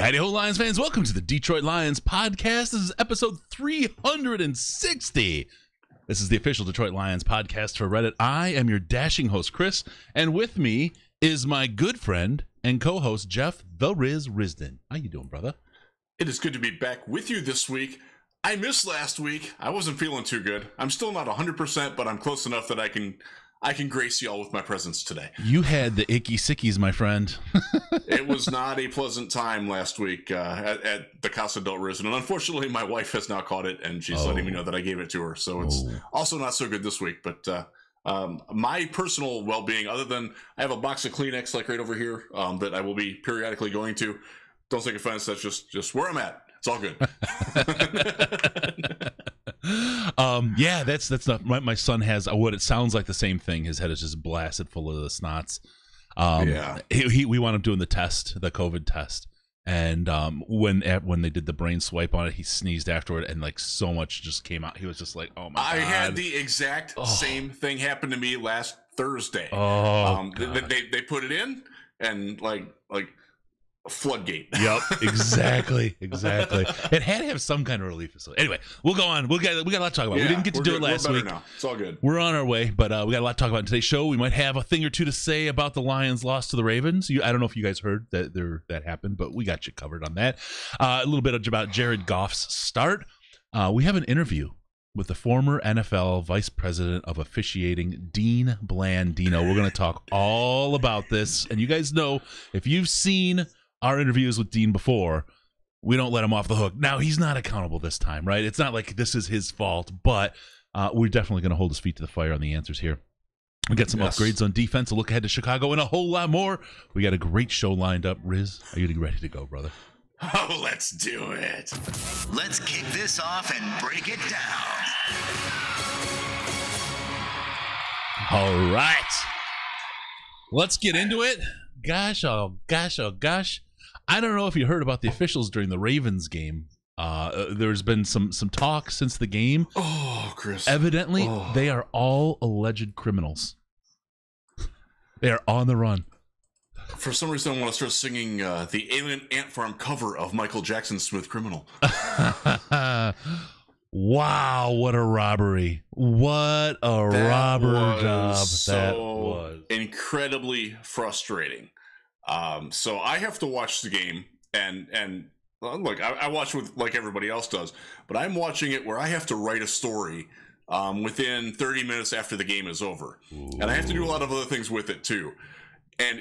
Howdy ho, Lions fans. Welcome to the Detroit Lions podcast. This is episode 360. This is the official Detroit Lions podcast for Reddit. I am your dashing host, Chris, and with me is my good friend and co-host, Jeff the Riz Risden. How you doing, brother? It is good to be back with you this week. I missed last week. I wasn't feeling too good. I'm still not 100%, but I'm close enough that I can grace y'all with my presence today. You had the icky sickies, my friend. It was not a pleasant time last week at the Casa del Riz, and unfortunately, my wife has now caught it, and she's letting me know that I gave it to her. So it's also not so good this week. But my personal well-being, other than I have a box of Kleenex like right over here that I will be periodically going to. Don't take offense. That's just where I'm at. It's all good. Yeah, that's not my son has what it sounds like the same thing. His head is just blasted full of the snots. We wound up doing the COVID test, and when they did the brain swipe on it, he sneezed afterward, and like so much just came out. He was just like, "Oh my God!" I had the exact same thing happen to me last Thursday. They put it in, and like a floodgate. Yep, exactly. It had to have some kind of relief facility. Anyway, we'll go on. We got a lot to talk about. We didn't get to do it last week. Now. It's all good. We're on our way, but we got a lot to talk about in today's show. We might have a thing or two to say about the Lions' loss to the Ravens. I don't know if you guys heard that happened, but we got you covered on that. A little bit about Jared Goff's start. We have an interview with the former NFL Vice President of Officiating, Dean Blandino. We're going to talk all about this, and you guys know if you've seen our interviews with Dean before, we don't let him off the hook. Now, he's not accountable this time, right? It's not like this is his fault, but we're definitely going to hold his feet to the fire on the answers here. We got some upgrades on defense, a look ahead to Chicago, and a whole lot more. We got a great show lined up. Riz, are you ready to go, brother? Oh, let's do it. Let's kick this off and break it down. All right. Let's get into it. Gosh, oh gosh. I don't know if you heard about the officials during the Ravens game. There's been some talk since the game. Oh, Chris. Evidently, they are all alleged criminals. They are on the run. For some reason, I want to start singing the Alien Ant Farm cover of Michael Jackson's Smooth Criminal. Wow, what a robbery. What a robber job that was. Incredibly frustrating. So I have to watch the game, and look, I watch with like everybody else does, but I'm watching it where I have to write a story within 30 minutes after the game is over. Ooh. And I have to do a lot of other things with it too. And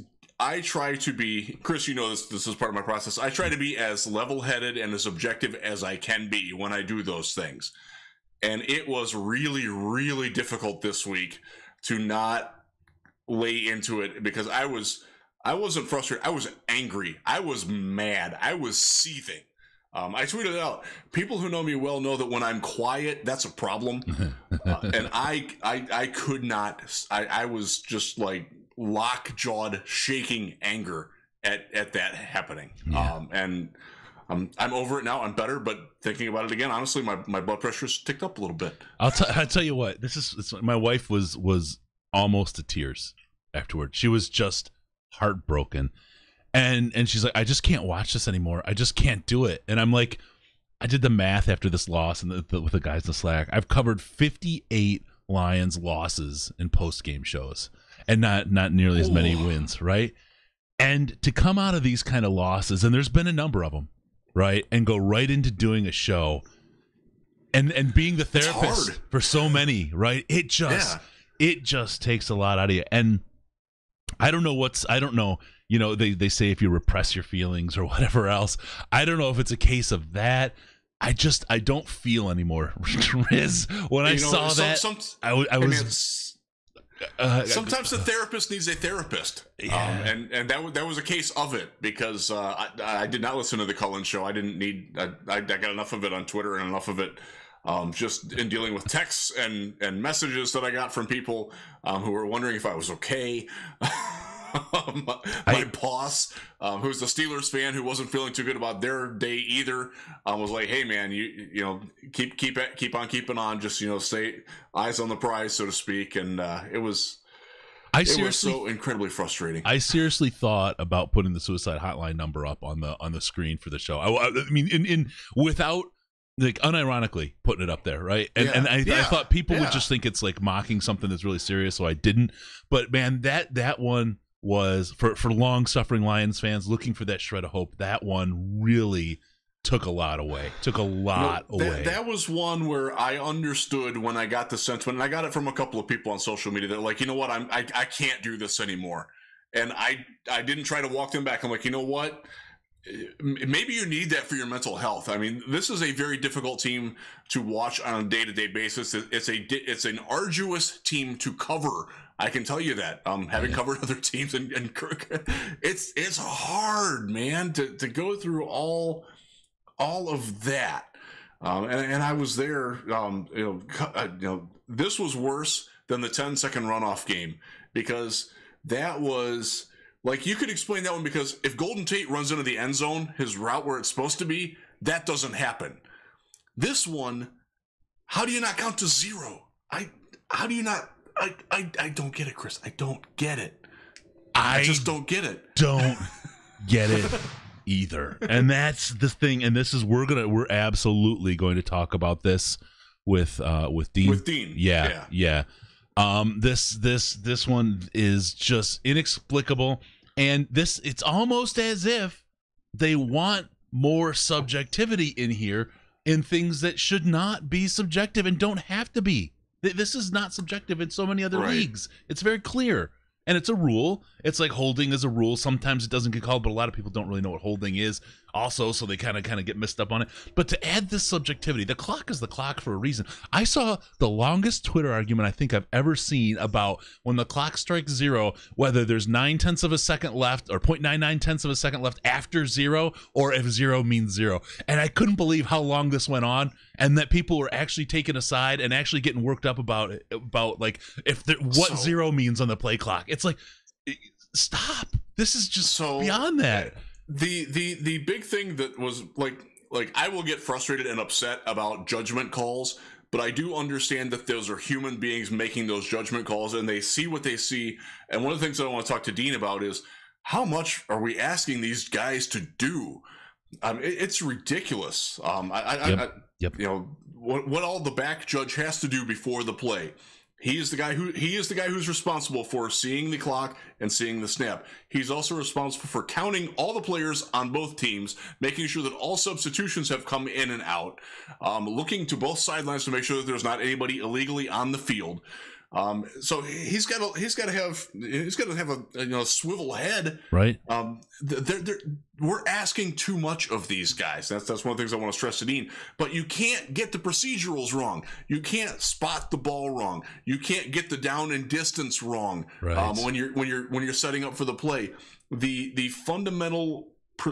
I try to be, Chris, you know this is part of my process. I try to be as level-headed and as objective as I can be when I do those things. And it was really, really difficult this week to not lay into it because I wasn't frustrated. I was angry. I was mad. I was seething. I tweeted out, people who know me well know that when I'm quiet, that's a problem. And I could not, I was just like lock-jawed, shaking anger at that happening. Yeah. And I'm over it now. I'm better, but thinking about it again, honestly, my blood pressure's ticked up a little bit. I'll tell you what, my wife was almost to tears afterward. She was just heartbroken. And she's like, I just can't watch this anymore. I just can't do it. And I'm like, I did the math after this loss and with the guys in the Slack. I've covered 58 Lions losses in post-game shows and not nearly as many wins, right? And to come out of these kind of losses, and there's been a number of them, right? And go right into doing a show and being the therapist for so many, right? It just takes a lot out of you. And I don't know, you know, they say if you repress your feelings or whatever else, I don't know if it's a case of that. I don't feel anymore. Riz, when I saw that, I was... sometimes the therapist needs a therapist. Yeah. And that was a case of it because I did not listen to the Cullen show. I didn't need, I got enough of it on Twitter and enough of it just in dealing with texts and messages that I got from people who were wondering if I was okay. My boss, who's a Steelers fan who wasn't feeling too good about their day either, was like, "Hey man, you know, keep on keeping on. Just, you know, stay eyes on the prize, so to speak." And it was It was so incredibly frustrating. I seriously thought about putting the suicide hotline number up on the screen for the show. I mean, in without like unironically putting it up there, right? And I thought people would just think it's like mocking something that's really serious, so I didn't. But man, that one was for long suffering Lions fans looking for that shred of hope. That one really took a lot away. That was one where I understood when I got the sentiment, and I got it from a couple of people on social media that like, you know what, I can't do this anymore. And I didn't try to walk them back. I'm like, you know what? Maybe you need that for your mental health. I mean, this is a very difficult team to watch on a day-to-day basis. It's an arduous team to cover. I can tell you that. Having covered other teams and Kirk, it's hard, man, to go through all of that. And I was there. This was worse than the 10-second runoff game, because that was. Like, you could explain that one because if Golden Tate runs into the end zone, his route where it's supposed to be, that doesn't happen. This one, how do you not count to zero? I don't get it, Chris. I don't get it. I just don't get it. Don't get it either. And that's the thing. And this is we're absolutely going to talk about this with Dean. With Dean. Yeah. This one is just inexplicable, and it's almost as if they want more subjectivity in here in things that should not be subjective and don't have to be. This is not subjective in so many other leagues. It's very clear. And it's a rule. It's like holding is a rule. Sometimes it doesn't get called, but a lot of people don't really know what holding is also, so they kind of get messed up on it. But to add this subjectivity, the clock is the clock for a reason. I saw the longest Twitter argument I think I've ever seen about when the clock strikes zero, whether there's 0.9 of a second left or 0.99 of a second left after zero, or if zero means zero. And I couldn't believe how long this went on, and that people were actually taken aside and actually getting worked up about it, about like what zero means on the play clock. It's like, stop. This is just beyond that. The big thing that was like I will get frustrated and upset about judgment calls, but I do understand that those are human beings making those judgment calls, and they see what they see. And one of the things that I want to talk to Dean about is how much are we asking these guys to do? It's ridiculous. Yep. You know what all the back judge has to do before the play. He is the guy who's responsible for seeing the clock and seeing the snap. He's also responsible for counting all the players on both teams, making sure that all substitutions have come in and out, looking to both sidelines to make sure that there's not anybody illegally on the field. So he's got to have a swivel head, right? We're asking too much of these guys. That's one of the things I want to stress to Dean. But you can't get the procedurals wrong. You can't spot the ball wrong. You can't get the down and distance wrong. Right. When you're setting up for the play, the fundamental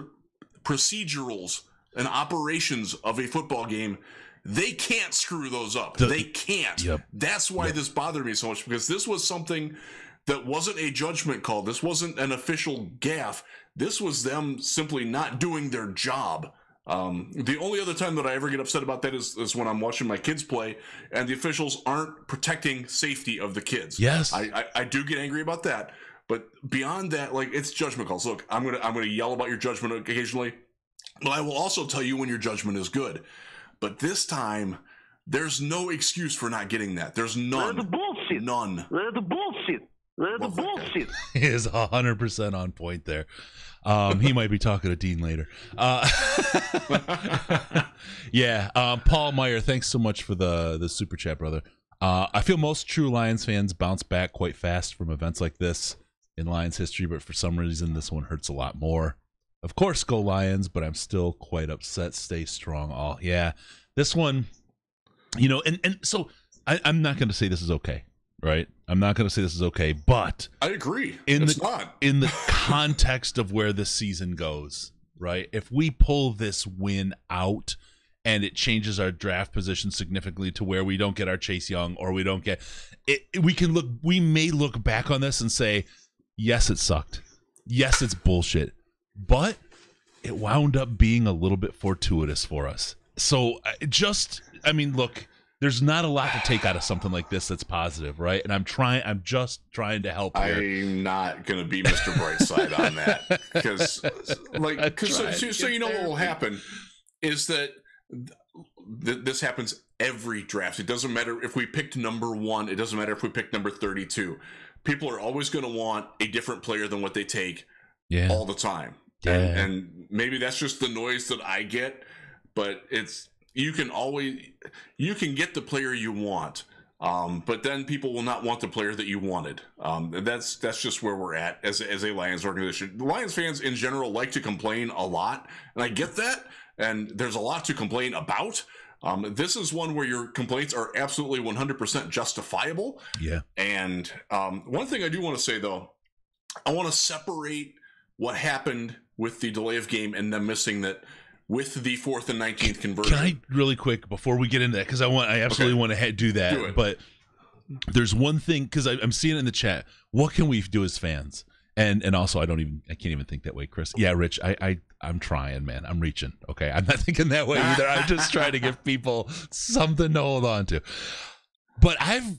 procedurals and operations of a football game. They can't screw those up. They can't. Yep. That's why this bothered me so much, because this was something that wasn't a judgment call. This wasn't an official gaffe. This was them simply not doing their job. The only other time that I ever get upset about that is when I'm watching my kids play and the officials aren't protecting safety of the kids. Yes. I do get angry about that. But beyond that, like, it's judgment calls. Look, I'm gonna yell about your judgment occasionally, but I will also tell you when your judgment is good. But this time, there's no excuse for not getting that. There's none. That's bullshit. None. That's bullshit. That's bullshit. He is 100% on point there. He might be talking to Dean later. Paul Meyer, thanks so much for the super chat, brother. I feel most true Lions fans bounce back quite fast from events like this in Lions history, but for some reason, this one hurts a lot more. Of course, go Lions, but I'm still quite upset. Stay strong, this one, and so I'm not going to say this is okay, right? I'm not going to say this is okay, but I agree. In the context of where this season goes, right? If we pull this win out and it changes our draft position significantly to where we don't get our Chase Young or we don't get it, we may look back on this and say, yes, it sucked. Yes, it's bullshit. But it wound up being a little bit fortuitous for us. So look, there's not a lot to take out of something like this that's positive, right? And I'm just trying to help here. I'm not gonna be Mr. Brightside on that because, so you know what will happen is that this happens every draft. It doesn't matter if we picked number 1. It doesn't matter if we picked number 32. People are always going to want a different player than what they take all the time. Yeah. And maybe that's just the noise that I get, but you can get the player you want. But then people will not want the player that you wanted. That's just where we're at as a Lions organization. The Lions fans in general like to complain a lot, and I get that. And there's a lot to complain about. This is one where your complaints are absolutely 100% justifiable. Yeah. And one thing I do want to say, though, I want to separate what happened with the delay of game and them missing that with the 4th and 19th conversion. Can I really quick before we get into that, because I absolutely want to do that. Do it. But there's one thing, because I'm seeing it in the chat. What can we do as fans? And also, I can't even think that way, Chris. Yeah, Rich, I'm trying, man. I'm reaching. Okay, I'm not thinking that way either. I'm just trying to give people something to hold on to. But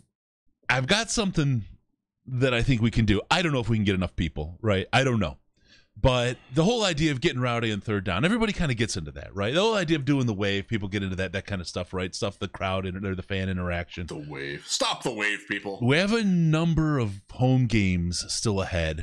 I've got something that I think we can do. I don't know if we can get enough people, right? I don't know. But the whole idea of getting rowdy and third down, everybody kind of gets into that, right? The whole idea of doing the wave, people get into that kind of stuff, right? Stuff, the crowd or the fan interaction. The wave. Stop the wave, people. We have a number of home games still ahead.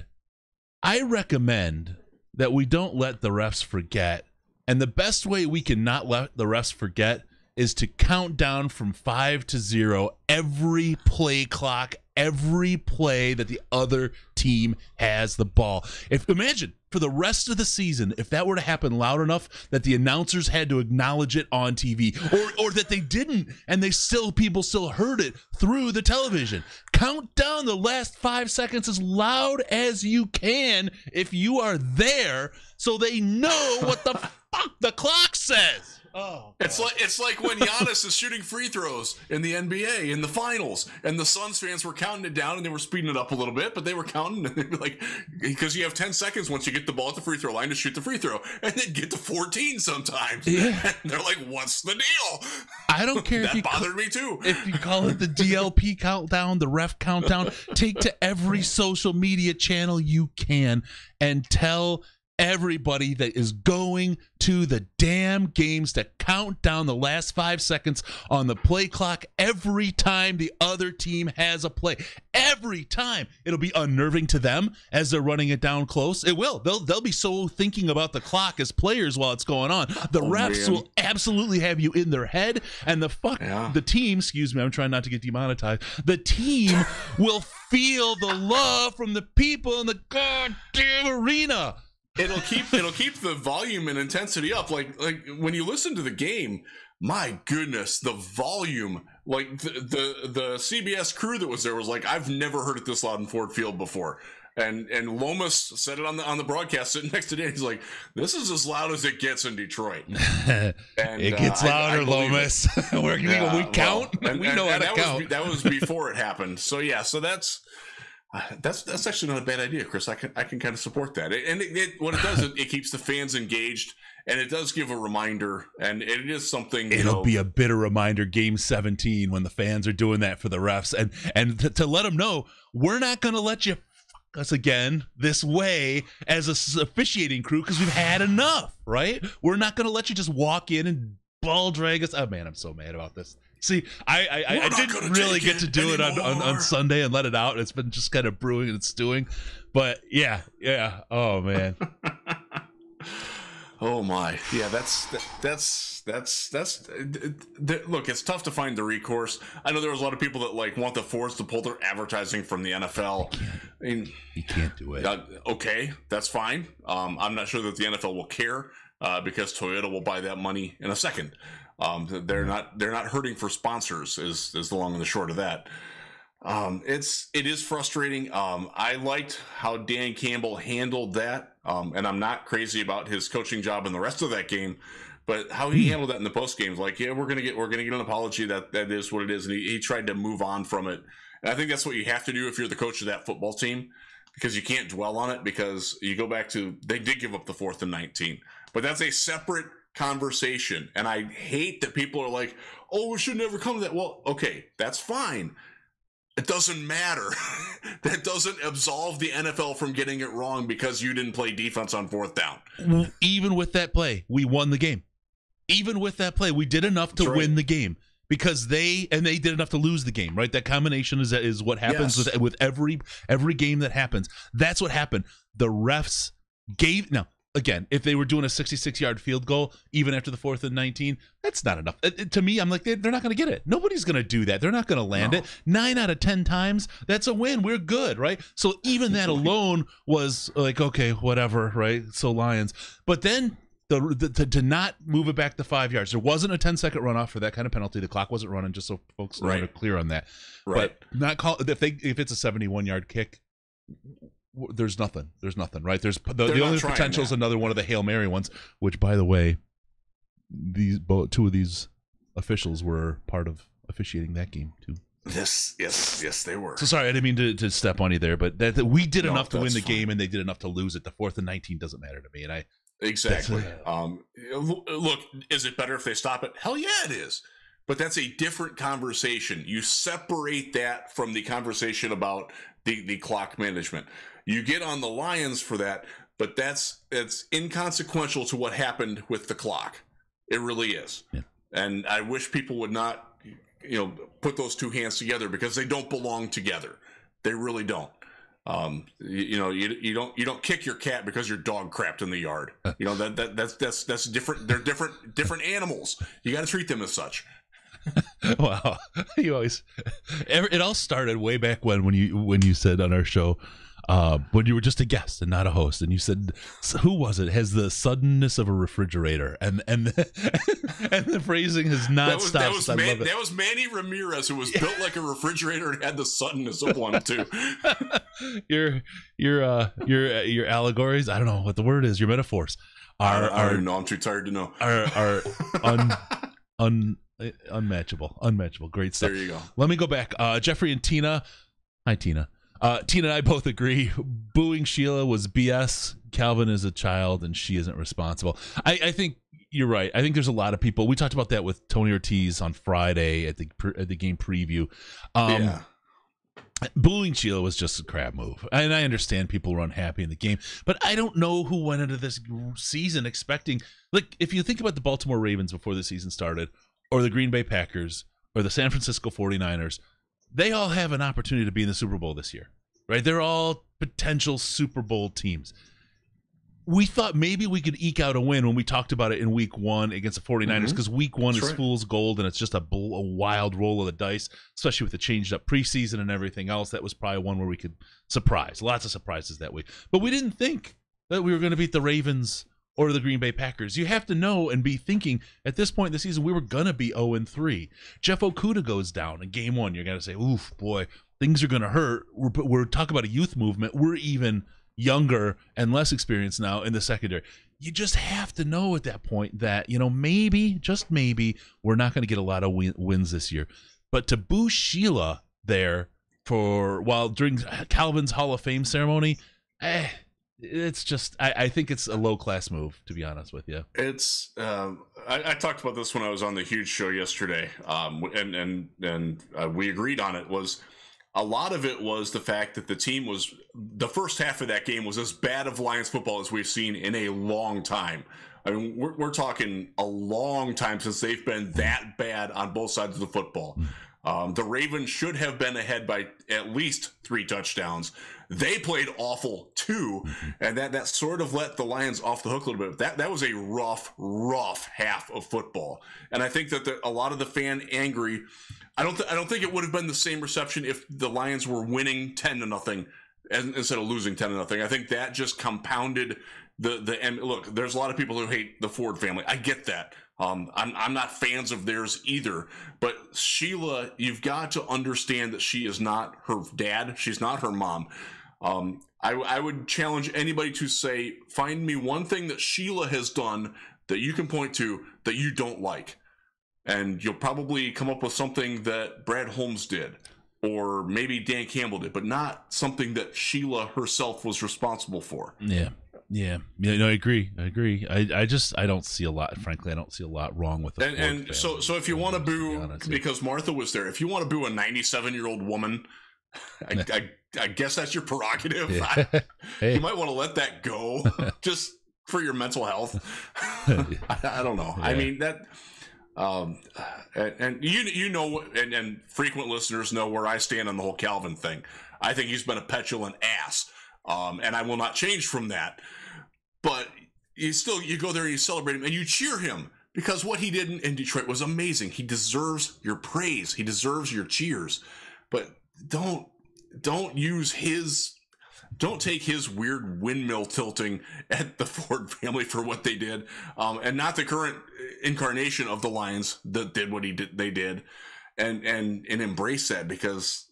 I recommend that we don't let the refs forget. And the best way we can not let the refs forget is to count down from 5 to 0 every play clock, every play that the other team has the ball. Imagine for the rest of the season, if that were to happen loud enough that the announcers had to acknowledge it on TV, or that they didn't and people still heard it through the television. Count down the last 5 seconds as loud as you can if you are there, so they know what the fuck the clock says. Oh, it's like when Giannis is shooting free throws in the NBA in the finals, and the Suns fans were counting it down and they were speeding it up a little bit, but they were counting, and they'd be like, because you have 10 seconds once you get the ball at the free throw line to shoot the free throw, and they'd get to 14 sometimes. Yeah. And they're like, "What's the deal?" I don't care that bothered me too. If you call it the DLP countdown, the ref countdown, take to every social media channel you can and tell everybody that is going to the damn games to count down the last 5 seconds on the play clock every time the other team has a play. Every time. It'll be unnerving to them as they're running it down close. It will. They'll be so thinking about the clock as players while it's going on. The refs will absolutely have you in their head, and the team, excuse me, I'm trying not to get demonetized. The team will feel the love from the people in the goddamn arena. It'll keep the volume and intensity up. Like when you listen to the game, my goodness, the volume. Like the CBS crew that was there was like, I've never heard it this loud in Ford Field before. And Lomas said it on the broadcast sitting next to Dan. He's like, "This is as loud as it gets in Detroit." And it gets louder, Lomas. We count. And we know how to count. That was before it happened. So yeah, that's actually not a bad idea, Chris. I can kind of support that. And what it does, it keeps the fans engaged, and it does give a reminder, and it is something. It'll be a bitter reminder. Game 17 when the fans are doing that for the refs, and to let them know we're not going to let you fuck us again this way as a officiating crew, because we've had enough. Right? We're not going to let you just walk in and ball drag us. Oh man, I'm so mad about this. See, I didn't really get to do it on Sunday and let it out. It's been just kind of brewing and stewing. But yeah. Oh man. Oh my. Yeah, that's look, it's tough to find the recourse. I know there was a lot of people that like want the Fords to pull their advertising from the NFL. You can't do it. Okay, that's fine. I'm not sure that the NFL will care because Toyota will buy that money in a second. They're not hurting for sponsors is the long and the short of that. It is frustrating. I liked how Dan Campbell handled that. And I'm not crazy about his coaching job in the rest of that game, but how he handled that in the post games, like, yeah, we're gonna get an apology that is what it is, and he tried to move on from it. And I think that's what you have to do if you're the coach of that football team, because you can't dwell on it, because you go back to, they did give up the 4th and 19, but that's a separate conversation. And I hate that people are like, oh, it should never come to that. Well, okay, that's fine. It doesn't matter. That doesn't absolve the NFL from getting it wrong because you didn't play defense on fourth down. Even with that play, we won the game. Even with that play, we did enough to win the game because they did enough to lose the game, right? That combination is what happens with every game that happens. That's what happened. The refs gave now. Again, if they were doing a 66-yard field goal, even after the 4th and 19, that's not enough. To me, I'm like, they're not going to get it. Nobody's going to do that. They're not going to land it. 9 out of 10 times, that's a win. We're good, right? So even that alone was like, okay, whatever, right? So Lions. But then to not move it back to 5 yards. There wasn't a 10-second runoff for that kind of penalty. The clock wasn't running, just so folks are clear on that. Right. But not call if it's a 71-yard kick. There's nothing, right? There's the only potential is another one of the Hail Mary ones, which, by the way, two of these officials were part of officiating that game too. Yes, they were. So sorry, I didn't mean to step on you there, but that we did enough to win the game, and they did enough to lose it. The 4th and 19 doesn't matter to me, and exactly. Look, is it better if they stop it? Hell yeah, it is. But that's a different conversation. You separate that from the conversation about the clock management. You get on the Lions for that, but it's inconsequential to what happened with the clock. It really is. Yeah. And I wish people would not, put those two hands together because they don't belong together. They really don't. You don't kick your cat because your dog crapped in the yard. That's different. They're different animals. You got to treat them as such. Wow, it all started way back when you said on our show, when you were just a guest and not a host, and you said, who was it, has the suddenness of a refrigerator, and the phrasing has not stopped. That was Manny Ramirez, who was built like a refrigerator and had the suddenness of one too. your allegories, I don't know what the word is, your metaphors I don't know, I'm too tired to know, are unmatchable. Great stuff. There you go. Let me go back. Jeffrey and Tina. Hi, Tina. Tina and I both agree. Booing Sheila was BS. Calvin is a child, and she isn't responsible. I think you're right. I think there's a lot of people. We talked about that with Tony Ortiz on Friday at the game preview. Yeah. Booing Sheila was just a crap move, and I understand people were unhappy in the game, but I don't know who went into this season expecting. Like, if you think about the Baltimore Ravens before the season started, or the Green Bay Packers, or the San Francisco 49ers, they all have an opportunity to be in the Super Bowl this year, right? They're all potential Super Bowl teams. We thought maybe we could eke out a win when we talked about it in week 1 against the 49ers, because week 1 is fool's gold, and it's just a wild roll of the dice, especially with the changed up preseason and everything else. That was probably one where we could surprise. Lots of surprises that week. But we didn't think that we were going to beat the Ravens or the Green Bay Packers. You have to know and be thinking at this point in the season, we were going to be 0-3. Jeff Okudah goes down in game 1. You're going to say, oof, boy, things are going to hurt. We're talking about a youth movement. We're even younger and less experienced now in the secondary. You just have to know at that point that, maybe, just maybe, we're not going to get a lot of wins this year. But to boo Sheila there during Calvin's Hall of Fame ceremony, it's just, I think it's a low-class move, to be honest with you. It's I talked about this when I was on the Huge Show yesterday, and we agreed on it. Was a lot of it was the fact that the first half of that game was as bad of Lions football as we've seen in a long time. I mean, we're talking a long time since they've been that bad on both sides of the football. The Ravens should have been ahead by at least 3 touchdowns. They played awful too, and that sort of let the Lions off the hook a little bit. That was a rough half of football, and I think that a lot of the fan angry. I don't think it would have been the same reception if the Lions were winning 10-0 instead of losing 10-0. I think that just compounded the and look. There's a lot of people who hate the Ford family. I get that. I'm not fans of theirs either, but Sheila, you've got to understand that she is not her dad. She's not her mom. I would challenge anybody to say, find me one thing that Sheila has done that you can point to that you don't like. And you'll probably come up with something that Brad Holmes did, or maybe Dan Campbell did, but not something that Sheila herself was responsible for. Yeah. Yeah, no, I agree. I don't see a lot. Frankly, I don't see a lot wrong with it. And so if you want to boo, because Martha was there, if you want to boo a 97-year-old woman, I guess that's your prerogative. Yeah. Hey. You might want to let that go, just for your mental health. I don't know. Yeah. I mean that. And you know, and frequent listeners know where I stand on the whole Calvin thing. I think he's been a petulant ass, and I will not change from that. But you go there and you celebrate him and you cheer him because what he did in Detroit was amazing. He deserves your praise. He deserves your cheers. But don't take his weird windmill tilting at the Ford family for what they did, and not the current incarnation of the Lions that did what they did, and embrace that, because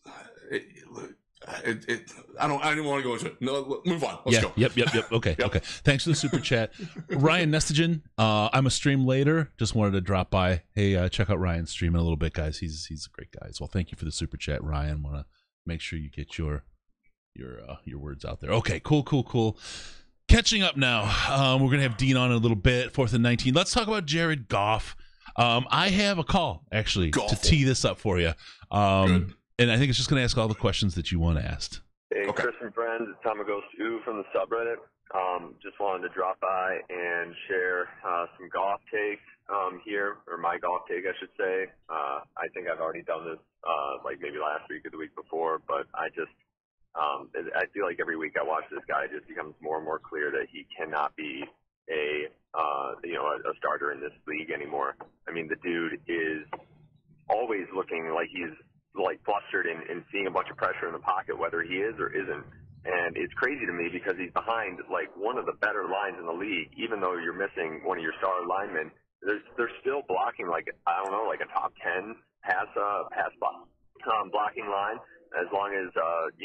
I don't want to go into it. No, move on. Let's go. Yep. Okay. Okay. Thanks for the super chat, Ryan Nestigen. I'm a stream later. Just wanted to drop by. Hey, check out Ryan's stream in a little bit, guys. He's a great guy as well. Thank you for the super chat, Ryan. Want to make sure you get your words out there. Okay, cool. Catching up now. We're gonna have Dean on in a little bit. 4th and 19. Let's talk about Jared Goff. I have a call actually to tee this up for you. Good. And I think it's just gonna ask all the questions that you want asked. Hey, okay. Chris and friends, it's Tamagos2 from the subreddit. Just wanted to drop by and share some golf takes here, or my golf take, I should say. I think I've already done this like maybe last week or the week before, but I feel like every week I watch this guy, it just becomes more and more clear that he cannot be a starter in this league anymore. I mean, the dude is always looking like he's like flustered and seeing a bunch of pressure in the pocket, whether he is or isn't. And it's crazy to me because he's behind like one of the better lines in the league. Even though you're missing one of your star linemen, they're still blocking like, I don't know, like a top 10 pass blocking line. As long as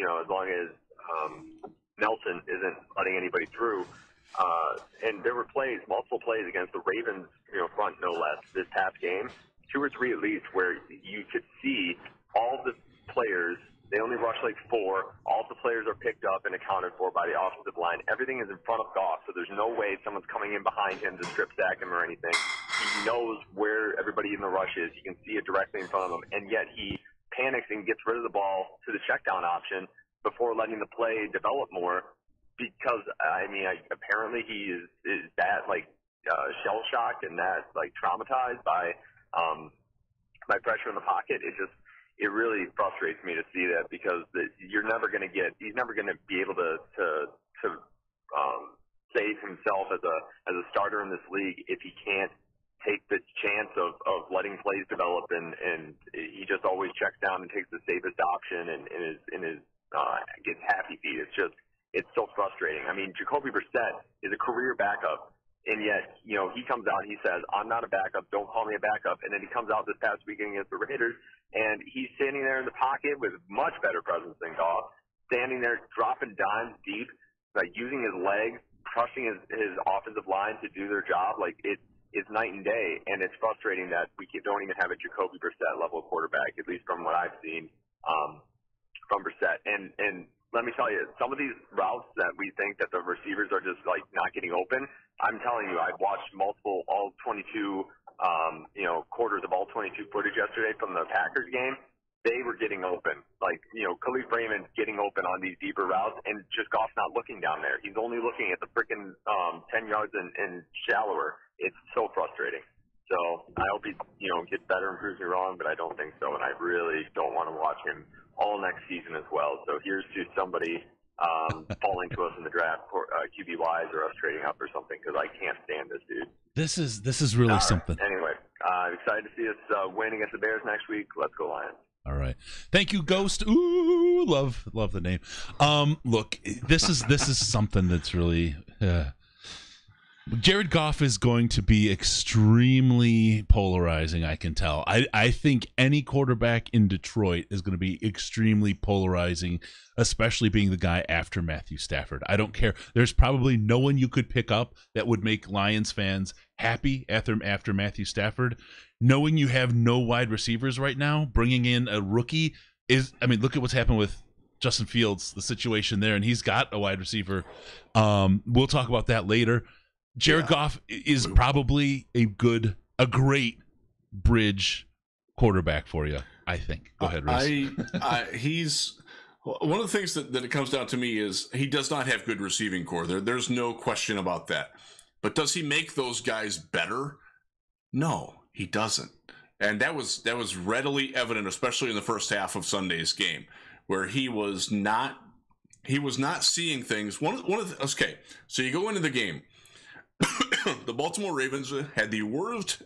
Nelson isn't letting anybody through. And there were multiple plays against the Ravens, front no less, this past game, 2 or 3 at least, where you could see all the players. They only rush like 4. All the players are picked up and accounted for by the offensive line. Everything is in front of Goff, so there's no way someone's coming in behind him to strip sack him or anything. He knows where everybody in the rush is. You can see it directly in front of him, and yet he panics and gets rid of the ball to the check down option before letting the play develop more, because apparently he is that like shell shocked and that like traumatized by pressure in the pocket. It really frustrates me to see that, because he's never going to be able to save himself as a starter in this league if he can't take the chance of letting plays develop, and he just always checks down and takes the safest option and gets happy feet. It's so frustrating. I mean, Jacoby Brissett is a career backup, and yet he comes out and he says, "I'm not a backup. Don't call me a backup." And then he comes out this past weekend against the Raiders, and he's standing there in the pocket with much better presence than Goff, standing there dropping dimes deep, like using his legs, crushing his offensive line to do their job. Like it's night and day, and it's frustrating that we don't even have a Jacoby Brissett level quarterback, at least from what I've seen from Brissett. And let me tell you, some of these routes that we think that the receivers are just like not getting open, I'm telling you, I've watched multiple all 22 quarters of all 22 footage yesterday from the Packers game. They were getting open, like Khalif Raymond's getting open on these deeper routes, and just Goff's not looking down there. He's only looking at the freaking 10 yards and shallower. It's so frustrating. So I hope he gets better and proves me wrong, but I don't think so, and I really don't want to watch him all next season as well. So here's to somebody falling to us in the draft, QB wise, or us trading up or something, because I can't stand this dude. This is really something. Anyway, excited to see us win against the Bears next week. Let's go Lions. All right, thank you, Ghost. Ooh, love the name. Look, this is something that's really. Jared Goff is going to be extremely polarizing, I can tell. I think any quarterback in Detroit is going to be extremely polarizing, especially being the guy after Matthew Stafford. I don't care. There's probably no one you could pick up that would make Lions fans happy after Matthew Stafford. Knowing you have no wide receivers right now, bringing in a rookie look at what's happened with Justin Fields, the situation there, and he's got a wide receiver. We'll talk about that later. Jared Goff is probably a great bridge quarterback for you, I think. Go ahead, Riz. He's one of the things that it comes down to me is he does not have good receiving core. There's no question about that. But does he make those guys better? No, he doesn't. And that was readily evident, especially in the first half of Sunday's game, where he was not seeing things. Okay, so you go into the game. The Baltimore Ravens had the worst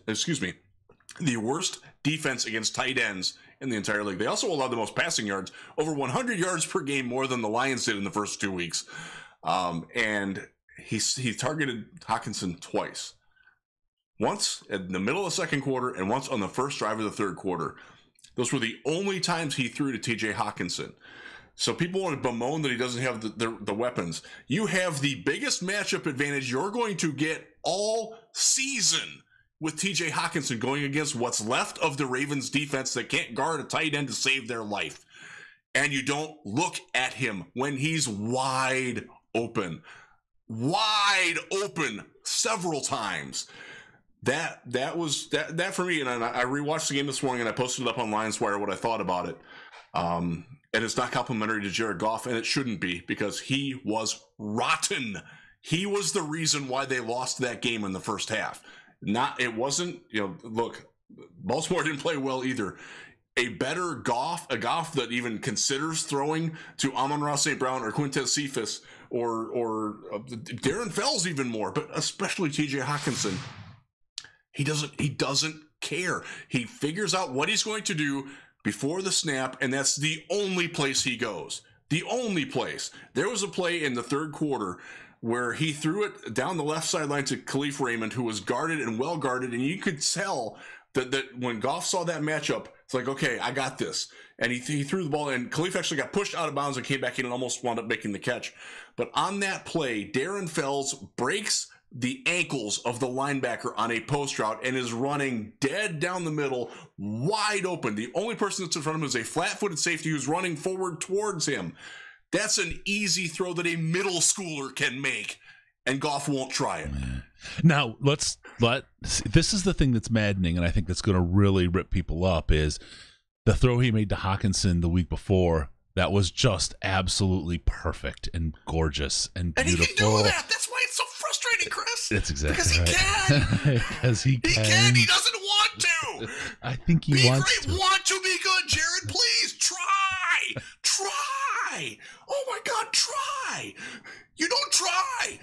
defense against tight ends in the entire league. They also allowed the most passing yards, over 100 yards per game, more than the Lions did in the first 2 weeks. And he targeted Hawkinson twice. Once in the middle of the second quarter and once on the first drive of the third quarter. Those were the only times he threw to TJ Hawkinson. So people want to bemoan that he doesn't have the weapons. You have the biggest matchup advantage you're going to get all season with TJ Hawkinson going against what's left of the Ravens defense that can't guard a tight end to save their life. And you don't look at him when he's wide open several times. That was for me, and I rewatched the game this morning and I posted it up on LionsWire what I thought about it. And it's not complimentary to Jared Goff, and it shouldn't be, because he was rotten. He was the reason why they lost that game in the first half. It wasn't, look, Baltimore didn't play well either. A better Goff, a Goff that even considers throwing to Amon-Ra St. Brown or Quintez Cephas or Darren Fells even more, but especially TJ Hawkinson. He doesn't care. He figures out what he's going to do before the snap, and that's the only place he goes. The only place. There was a play in the third quarter where he threw it down the left sideline to Khalif Raymond, who was guarded and well guarded, and you could tell that when Goff saw that matchup, it's like, okay, I got this. And he threw the ball, and Khalif actually got pushed out of bounds and came back in and almost wound up making the catch. But on that play, Darren Fells breaks the ankles of the linebacker on a post route and is running dead down the middle, wide open. The only person that's in front of him is a flat-footed safety who's running forward towards him. That's an easy throw that a middle schooler can make, and Goff won't try it. Now, this is the thing that's maddening, and I think that's going to really rip people up, is the throw he made to Hawkinson the week before. That was just absolutely perfect and gorgeous and beautiful. And he can do that. That's why it's so frustrating, Chris. That's exactly because right. He can. Because he can. He can. He doesn't want to. I think he wants to. Want to be good, Jared. Please try. Try. Oh my God, try. You don't try.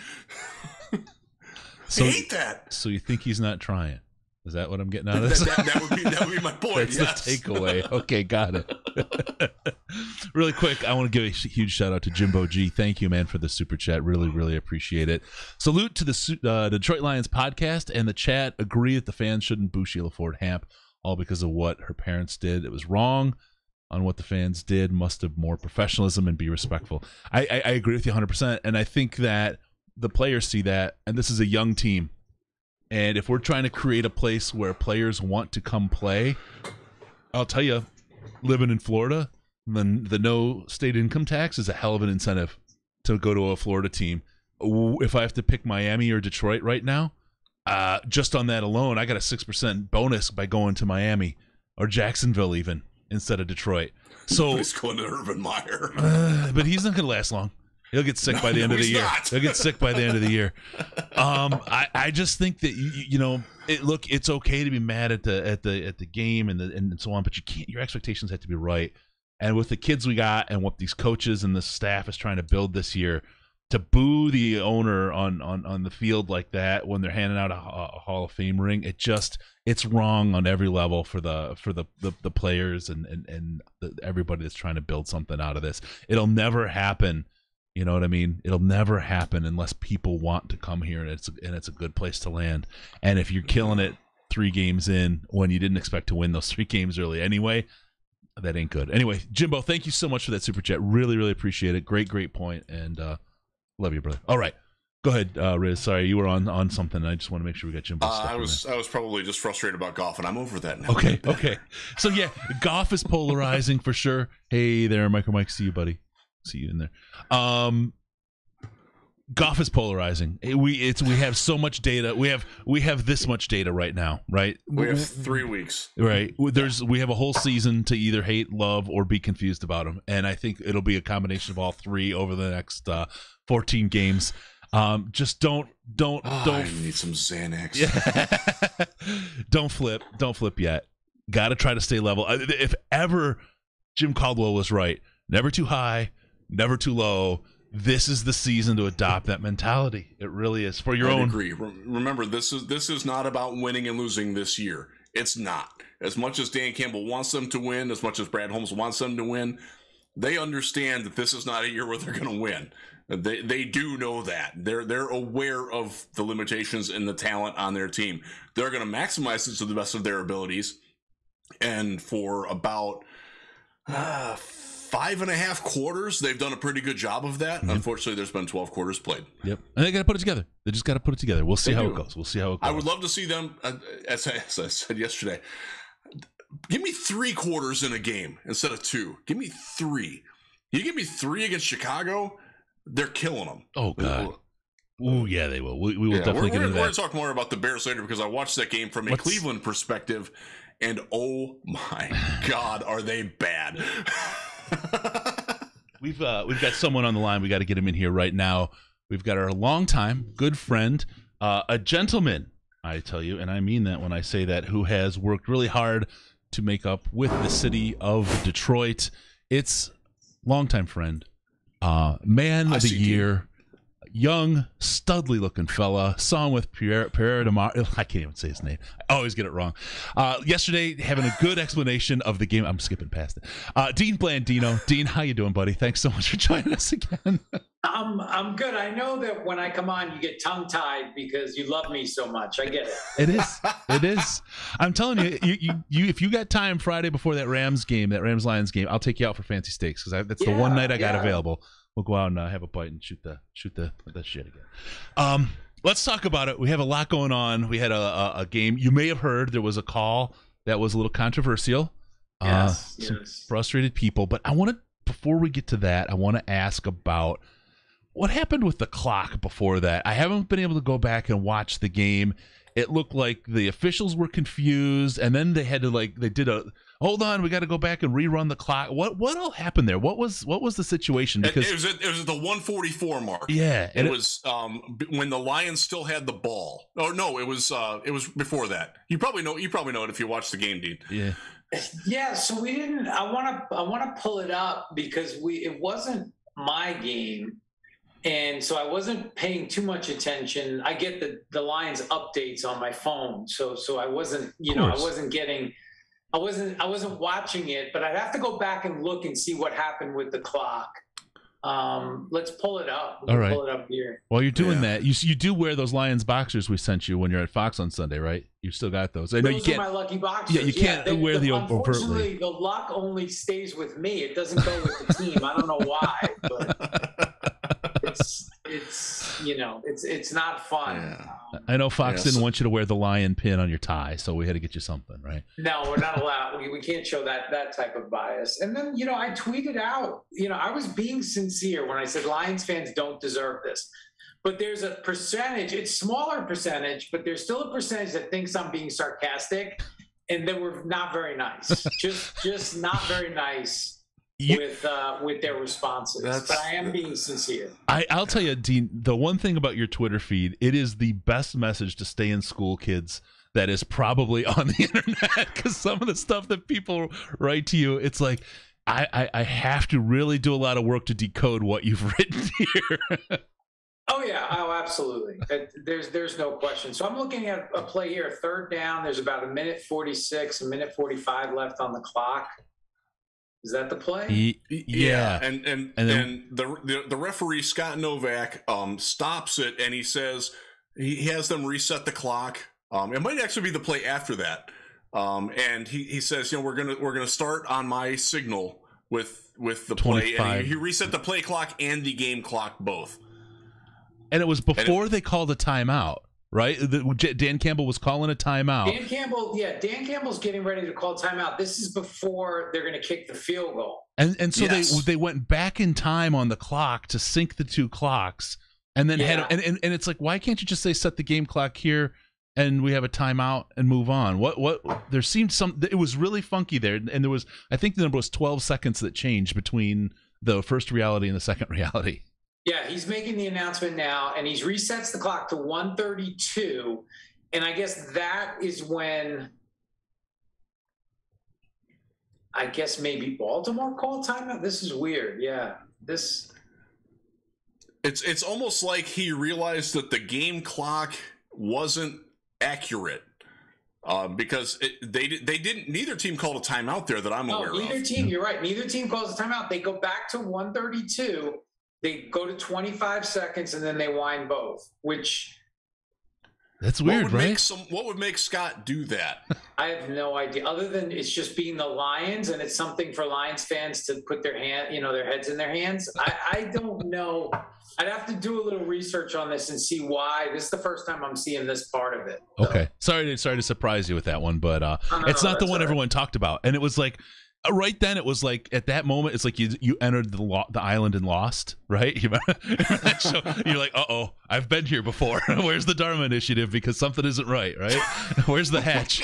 I hate that. So you think he's not trying? Is that what I'm getting out of this? that would be my point. That's yes. the takeaway. Okay, got it. Really quick, I want to give a huge shout out to Jimbo G. Thank you, man, for the super chat. Really, really appreciate it. Salute to the Detroit Lions podcast and the chat. Agree that the fans shouldn't boo Sheila Ford Hamp, all because of what her parents did. It was wrong on what the fans did. Must have more professionalism and be respectful. I agree with you 100%, and I think that the players see that, and this is a young team. And if we're trying to create a place where players want to come play, I'll tell you, living in Florida, the no state income tax is a hell of an incentive to go to a Florida team. If I have to pick Miami or Detroit right now, just on that alone, I got a 6% bonus by going to Miami or Jacksonville even instead of Detroit. So he's going to Urban Meyer. But he's not going to last long. He'll get sick by the end of the year. He'll get sick by the end of the year. I just think that it's okay to be mad at the game and so on, but you can't. Your expectations have to be right. And with the kids we got and what these coaches and the staff is trying to build this year, to boo the owner on the field like that when they're handing out a Hall of Fame ring, it's wrong on every level for the players and everybody that's trying to build something out of this. It'll never happen. You know what I mean? It'll never happen unless people want to come here, and it's a good place to land. And if you're killing it 3 games in when you didn't expect to win those 3 games early anyway, that ain't good. Anyway, Jimbo, thank you so much for that super chat. Really, really appreciate it. Great point, and love you, brother. All right, go ahead, Riz. Sorry, you were on something. I just want to make sure we got Jimbo. I was probably just frustrated about Goff, and I'm over that now. Okay. So yeah, Goff is polarizing for sure. Hey there, Micro Mike. See you, buddy. see you in there. Goff is polarizing. We have so much data. We have this much data right now, right? We have 3 weeks. Right. We have a whole season to either hate, love, or be confused about him, and I think it'll be a combination of all three over the next 14 games. Just don't. I need some Xanax. Yeah. Don't flip yet. Got to try to stay level. If ever Jim Caldwell was right, never too high, never too low. This is the season to adopt that mentality. It really is for your own. I agree. Remember, this is not about winning and losing this year. It's not. As much as Dan Campbell wants them to win, as much as Brad Holmes wants them to win, they understand that this is not a year where they're going to win. They do know that. They're aware of the limitations and the talent on their team. They're going to maximize it to the best of their abilities. And for about 5.5 quarters, they've done a pretty good job of that. Mm-hmm. Unfortunately, there's been 12 quarters played. Yep, and they got to put it together. They just got to put it together. We'll see how it goes. I would love to see them, as I said yesterday, give me 3 quarters in a game instead of 2. Give me 3. You give me 3 against Chicago, they're killing them. Oh, God. Oh, yeah, they will. We will definitely get into that. We're going to talk more about the Bears later because I watched that game from a Cleveland perspective, and oh, my God, are they bad. We've got someone on the line. We got to get him in here right now. We've got our longtime good friend, a gentleman, I tell you, and I mean that when I say that, who has worked really hard to make up with the city of Detroit. It's longtime friend, man of the year, young, studly looking fella. Saw him with Pierre DeMar. I can't even say his name. I always get it wrong. Yesterday, having a good explanation of the game. I'm skipping past it. Dean Blandino. Dean, how you doing, buddy? Thanks so much for joining us again. I'm good. I know that when I come on, you get tongue-tied because you love me so much. I get it. It is. I'm telling you, you if you got time Friday before that Rams Lions game, I'll take you out for fancy steaks because that's the one night I got available. We'll go out and have a bite and shoot the shit again. Let's talk about it. We have a lot going on. We had a game. You may have heard there was a call that was a little controversial. Yes. Some frustrated people. But before we get to that, I want to ask about what happened with the clock before that. I haven't been able to go back and watch the game. It looked like the officials were confused, and then they had to hold on, we got to go back and rerun the clock. What all happened there? What was the situation? Because it was at the 144 mark. Yeah, it was when the Lions still had the ball. Oh no, it was before that. You probably know it if you watched the game, Dean. Yeah. Yeah, so we didn't. I want to pull it up because it wasn't my game. And so I wasn't paying too much attention. I get the Lions updates on my phone. So I wasn't, I wasn't watching it, but I'd have to go back and look and see what happened with the clock. Let's pull it up. All right. Pull it up here. While you're doing that, you do wear those Lions boxers we sent you when you're at Fox on Sunday, right? You still got those. I know those you can't. Are my lucky boxers. Yeah, you can't wear the unfortunately, the luck only stays with me. It doesn't go with the team. I don't know why, but it's not fun. Yeah. I know Fox didn't want you to wear the lion pin on your tie, so we had to get you something, right? No, we're not allowed. We can't show that type of bias. And then, I tweeted out, I was being sincere when I said Lions fans don't deserve this. But there's a percentage, it's smaller percentage, but there's still a percentage that thinks I'm being sarcastic, and they were not very nice. just not very nice. With their responses, but I am being sincere. I'll tell you, Dean, the one thing about your Twitter feed, it is the best message to stay in school, kids, that is probably on the internet, because some of the stuff that people write to you, it's like, I have to really do a lot of work to decode what you've written here. Oh, yeah. Oh, absolutely. There's no question. So I'm looking at a play here, 3rd down. There's about 1:46, 1:45 left on the clock. Is that the play? Yeah. And the referee, Scott Novak, stops it, and he says he has them reset the clock. It might actually be the play after that. And he says, we're gonna start on my signal with the 25. Play. And he reset the play clock and the game clock both. And it was before they called a timeout. right? Dan Campbell was calling a timeout. Dan Campbell's getting ready to call timeout. This is before they're going to kick the field goal. And so Yes. they went back in time on the clock to sync the two clocks, and then and it's like, why can't you just say set the game clock here and we have a timeout and move on? What there seemed it was really funky there, and there was, I think the number was 12 seconds that changed between the first reality and the second reality. Yeah, he's making the announcement now, and he resets the clock to 1:32, and I guess that is when I guess maybe Baltimore called timeout. This is weird. Yeah, this. It's almost like he realized that the game clock wasn't accurate because neither team called a timeout there that I'm aware of. Neither team. You're right. Neither team calls a timeout. They go back to 1:32. They go to 25 seconds and then they wind both, which. That's weird, right? What would make Scott do that? I have no idea. Other than it's just being the Lions, and it's something for Lions fans to put their heads in their hands. I don't know. I'd have to do a little research on this and see why. This is the first time I'm seeing this part of it. Okay, sorry to surprise you with that one, but it's not the one everyone talked about. And it was like, right then, it was like at that moment, it's like you entered the island and lost, right? You remember that show? You're like, uh-oh, I've been here before. Where's the Dharma Initiative? Because something isn't right? Where's the hatch?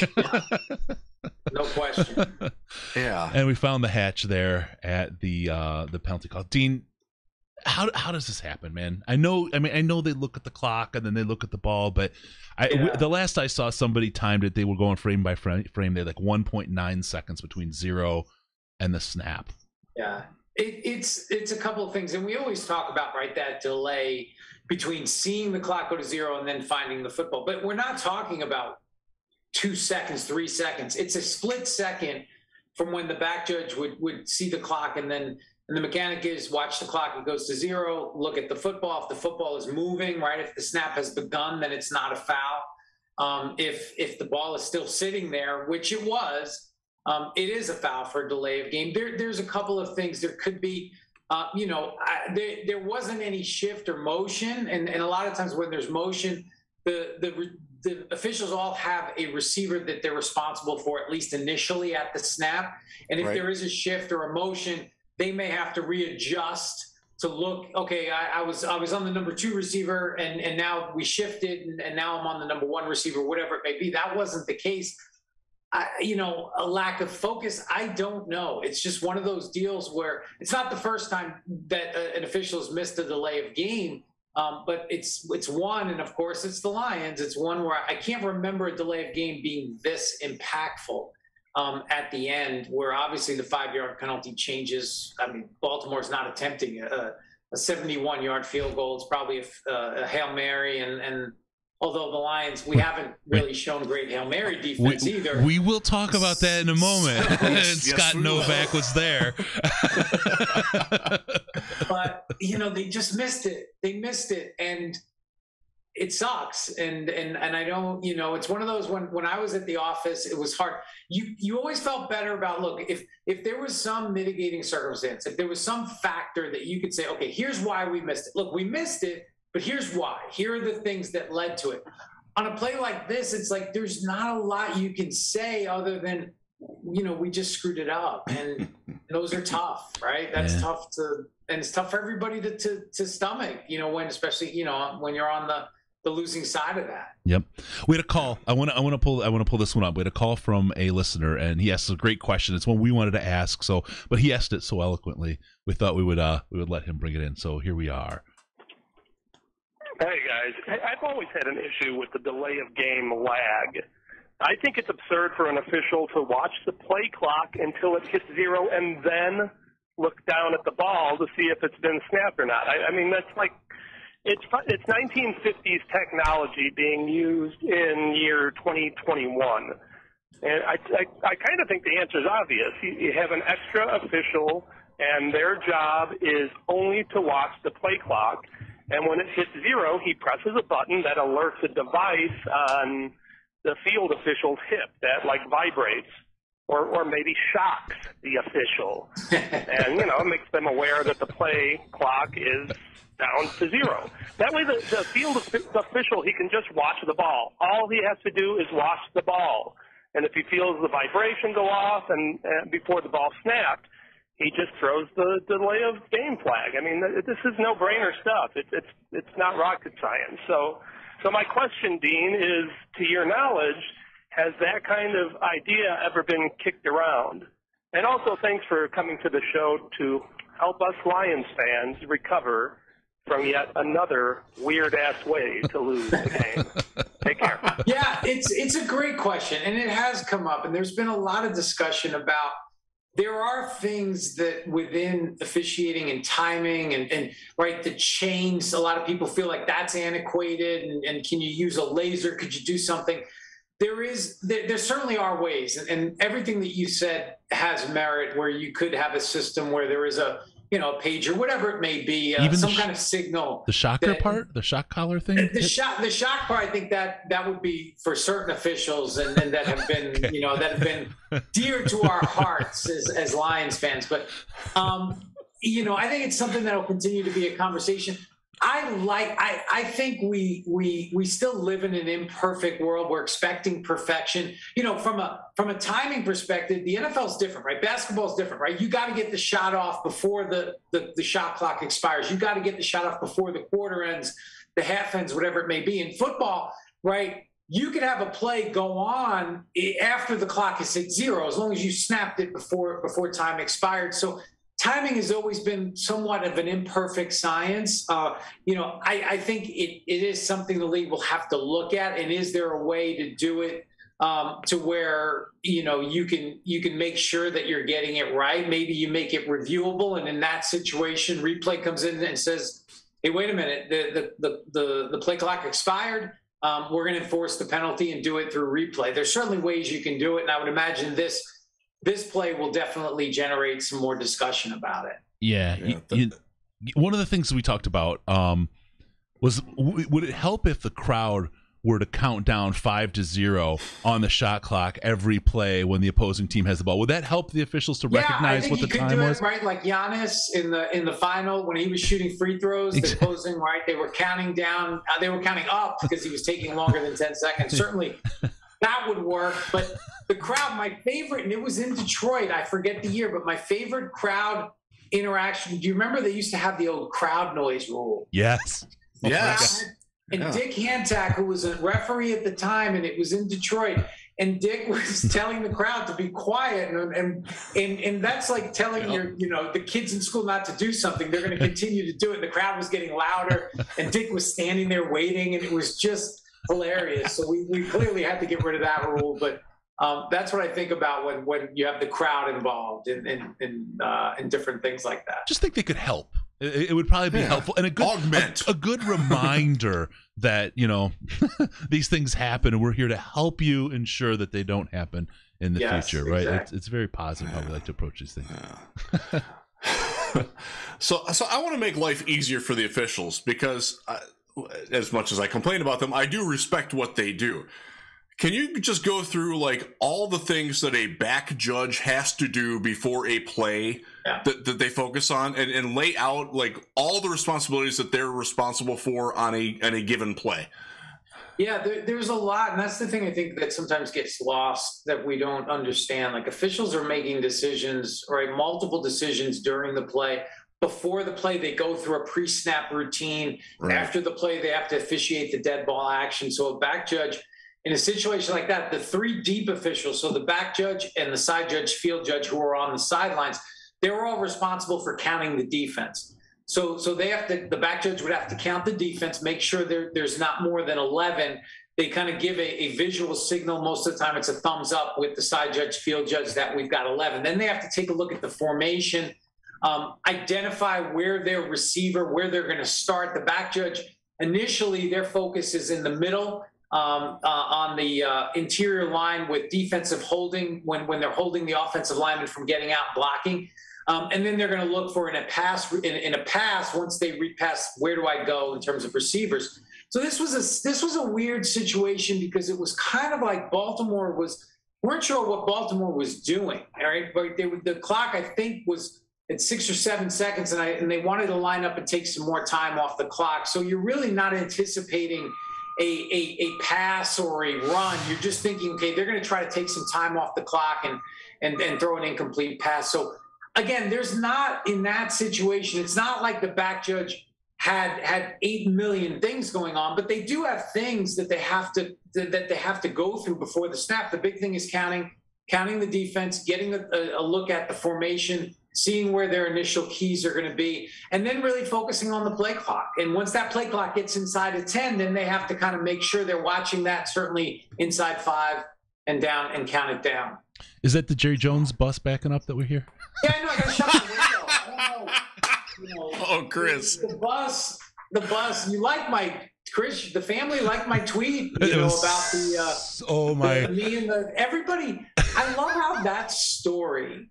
No question. Yeah. And we found the hatch there at the penalty call. Dean, how does this happen, man? I know they look at the clock and then they look at the ball, but the last I saw, somebody timed it. They were going frame by frame. They had like 1.9 seconds between 0 and the snap. Yeah, it's a couple of things, and we always talk about that delay between seeing the clock go to 0 and then finding the football. But we're not talking about 2 seconds, 3 seconds. It's a split second from when the back judge would see the clock and the mechanic is watch the clock. It goes to 0. Look at the football. If the football is moving, right? If the snap has begun, then it's not a foul. If the ball is still sitting there, which it was, it is a foul for a delay of game. There's a couple of things. There could be, there wasn't any shift or motion, and a lot of times when there's motion, the officials all have a receiver that they're responsible for, at least initially at the snap. And if there is a shift or a motion, they may have to readjust to look, okay, I was on the number 2 receiver and now we shifted and now I'm on the number 1 receiver, whatever it may be. That wasn't the case. A lack of focus, I don't know. It's just one of those deals where it's not the first time that an official has missed a delay of game, but it's one, and of course it's the Lions. It's one where I can't remember a delay of game being this impactful. At the end, where obviously the 5-yard penalty changes. I mean, Baltimore's not attempting a 71-yard field goal. It's probably a Hail Mary. And although the Lions, we haven't really shown great Hail Mary defense either. We will talk about that in a moment. And Scott Novak was there. But, they just missed it. They missed it. And it sucks. And I don't, it's one of those when I was at the office, it was hard. You always felt better about, look, if there was some mitigating circumstance, if there was some factor that you could say, okay, here's why we missed it. Look, we missed it, but here's why. Here are the things that led to it. On a play like this, it's like there's not a lot you can say other than, we just screwed it up. And those are tough, right? That's tough and it's tough for everybody to stomach, especially, when you're on the losing side of that. Yep. We had a call. I want to pull this one up. We had a call from a listener, and he asked a great question. It's one we wanted to ask. But he asked it so eloquently, we thought we would let him bring it in. So here we are. Hey guys, I've always had an issue with the delay of game lag. I think it's absurd for an official to watch the play clock until it hits 0 and then look down at the ball to see if it's been snapped or not. I mean, that's like. It's 1950s technology being used in year 2021. And I kind of think the answer is obvious. You have an extra official, and their job is only to watch the play clock. And when it hits 0, he presses a button that alerts a device on the field official's hip that, vibrates. or maybe shocks the official, and makes them aware that the play clock is down to 0. That way, the field official, he can just watch the ball. All he has to do is watch the ball, and if he feels the vibration go off and before the ball snapped, he just throws the delay of game flag. I mean, this is no-brainer stuff. It's not rocket science. So my question, Dean, is, to your knowledge, has that kind of idea ever been kicked around? And also, thanks for coming to the show to help us Lions fans recover from yet another weird-ass way to lose the game. Take care. Yeah, it's a great question, and it has come up, and there's been a lot of discussion about there are things that within officiating and timing and right, the chains, a lot of people feel like that's antiquated, and can you use a laser? Could you do something? There certainly are ways, and everything that you said has merit, where you could have a system where there is a pager, whatever it may be, some kind of signal. The shocker part, the shock collar thing. The shock part, I think that would be for certain officials, and that have been that have been dear to our hearts as Lions fans. But I think it's something that will continue to be a conversation. I think we still live in an imperfect world. We're expecting perfection. From a timing perspective, the NFL is different, right? Basketball is different, right? You got to get the shot off before the shot clock expires. You got to get the shot off before the quarter ends, the half ends, whatever it may be. In football, right, you could have a play go on after the clock is at 0, as long as you snapped it before time expired. So timing has always been somewhat of an imperfect science. I think it is something the league will have to look at. And is there a way to do it to where you can make sure that you're getting it right? Maybe you make it reviewable, and in that situation, replay comes in and says, "Hey, wait a minute, the play clock expired. We're going to enforce the penalty and do it through replay." There's certainly ways you can do it, and I would imagine this play will definitely generate some more discussion about it. Yeah. One of the things we talked about was, would it help if the crowd were to count down 5-0 on the shot clock every play when the opposing team has the ball? Would that help the officials to recognize what the time was? Right, like Giannis in the final when he was shooting free throws, the opposing, right, they were counting down, they were counting up because he was taking longer than 10 seconds. Certainly that would work, but the crowd, my favorite, and it was in Detroit, I forget the year, but my favorite crowd interaction, do you remember they used to have the old crowd noise rule? Yes. Yes. And Dick Hantak, who was a referee at the time, and it was in Detroit, and Dick was telling the crowd to be quiet, and that's like telling the kids in school not to do something. They're going to continue to do it. The crowd was getting louder, and Dick was standing there waiting, and it was just hilarious. So we clearly had to get rid of that rule, but that's what I think about when you have the crowd involved in different things like that. Just think they could help. It would probably be helpful, and a good reminder that these things happen, and we're here to help you ensure that they don't happen in the future. Right? Exactly. It's very positive how we like to approach these things. So I want to make life easier for the officials because, as much as I complain about them, I do respect what they do. Can you just go through like all the things that a back judge has to do before a play that they focus on, and lay out like all the responsibilities that they're responsible for on a given play? Yeah, there's a lot, and that's the thing I think that sometimes gets lost, that we don't understand. Like, officials are making decisions, right, multiple decisions during the play. Before the play, they go through a pre-snap routine. Right. After the play, they have to officiate the dead ball action. So a back judge, in a situation like that, the three deep officials, so the back judge and the side judge, field judge, who are on the sidelines, they're all responsible for counting the defense. So they have to, the back judge would have to count the defense, make sure there's not more than 11. They kind of give a visual signal. Most of the time it's a thumbs up with the side judge, field judge, that we've got 11. Then they have to take a look at the formation, identify where their receiver, where they're going to start. The back judge, initially their focus is in the middle, on the interior line with defensive holding when they're holding the offensive lineman from getting out and blocking. And then they're going to look for in a pass, once they repass, where do I go in terms of receivers? So this was a weird situation because it was kind of like Baltimore was weren't sure what Baltimore was doing. All right, but the clock I think was at 6 or 7 seconds, and they wanted to line up and take some more time off the clock. So you're really not anticipating a pass or a run. You're just thinking, okay, they're going to try to take some time off the clock and throw an incomplete pass. So again, there's not, in that situation, it's not like the back judge had 8 million things going on, but they do have things that they have to go through before the snap. The big thing is counting the defense, getting a look at the formation, seeing where their initial keys are going to be, and then really focusing on the play clock. And once that play clock gets inside of 10, then they have to kind of make sure they're watching that, certainly inside 5 and down, and count it down. Is that the Jerry Jones bus backing up that we hear? Yeah, I know. I got to shut the window. I don't know. Oh, Chris. The bus. You like my Chris? The family liked my tweet. About the me and everybody. I love how that story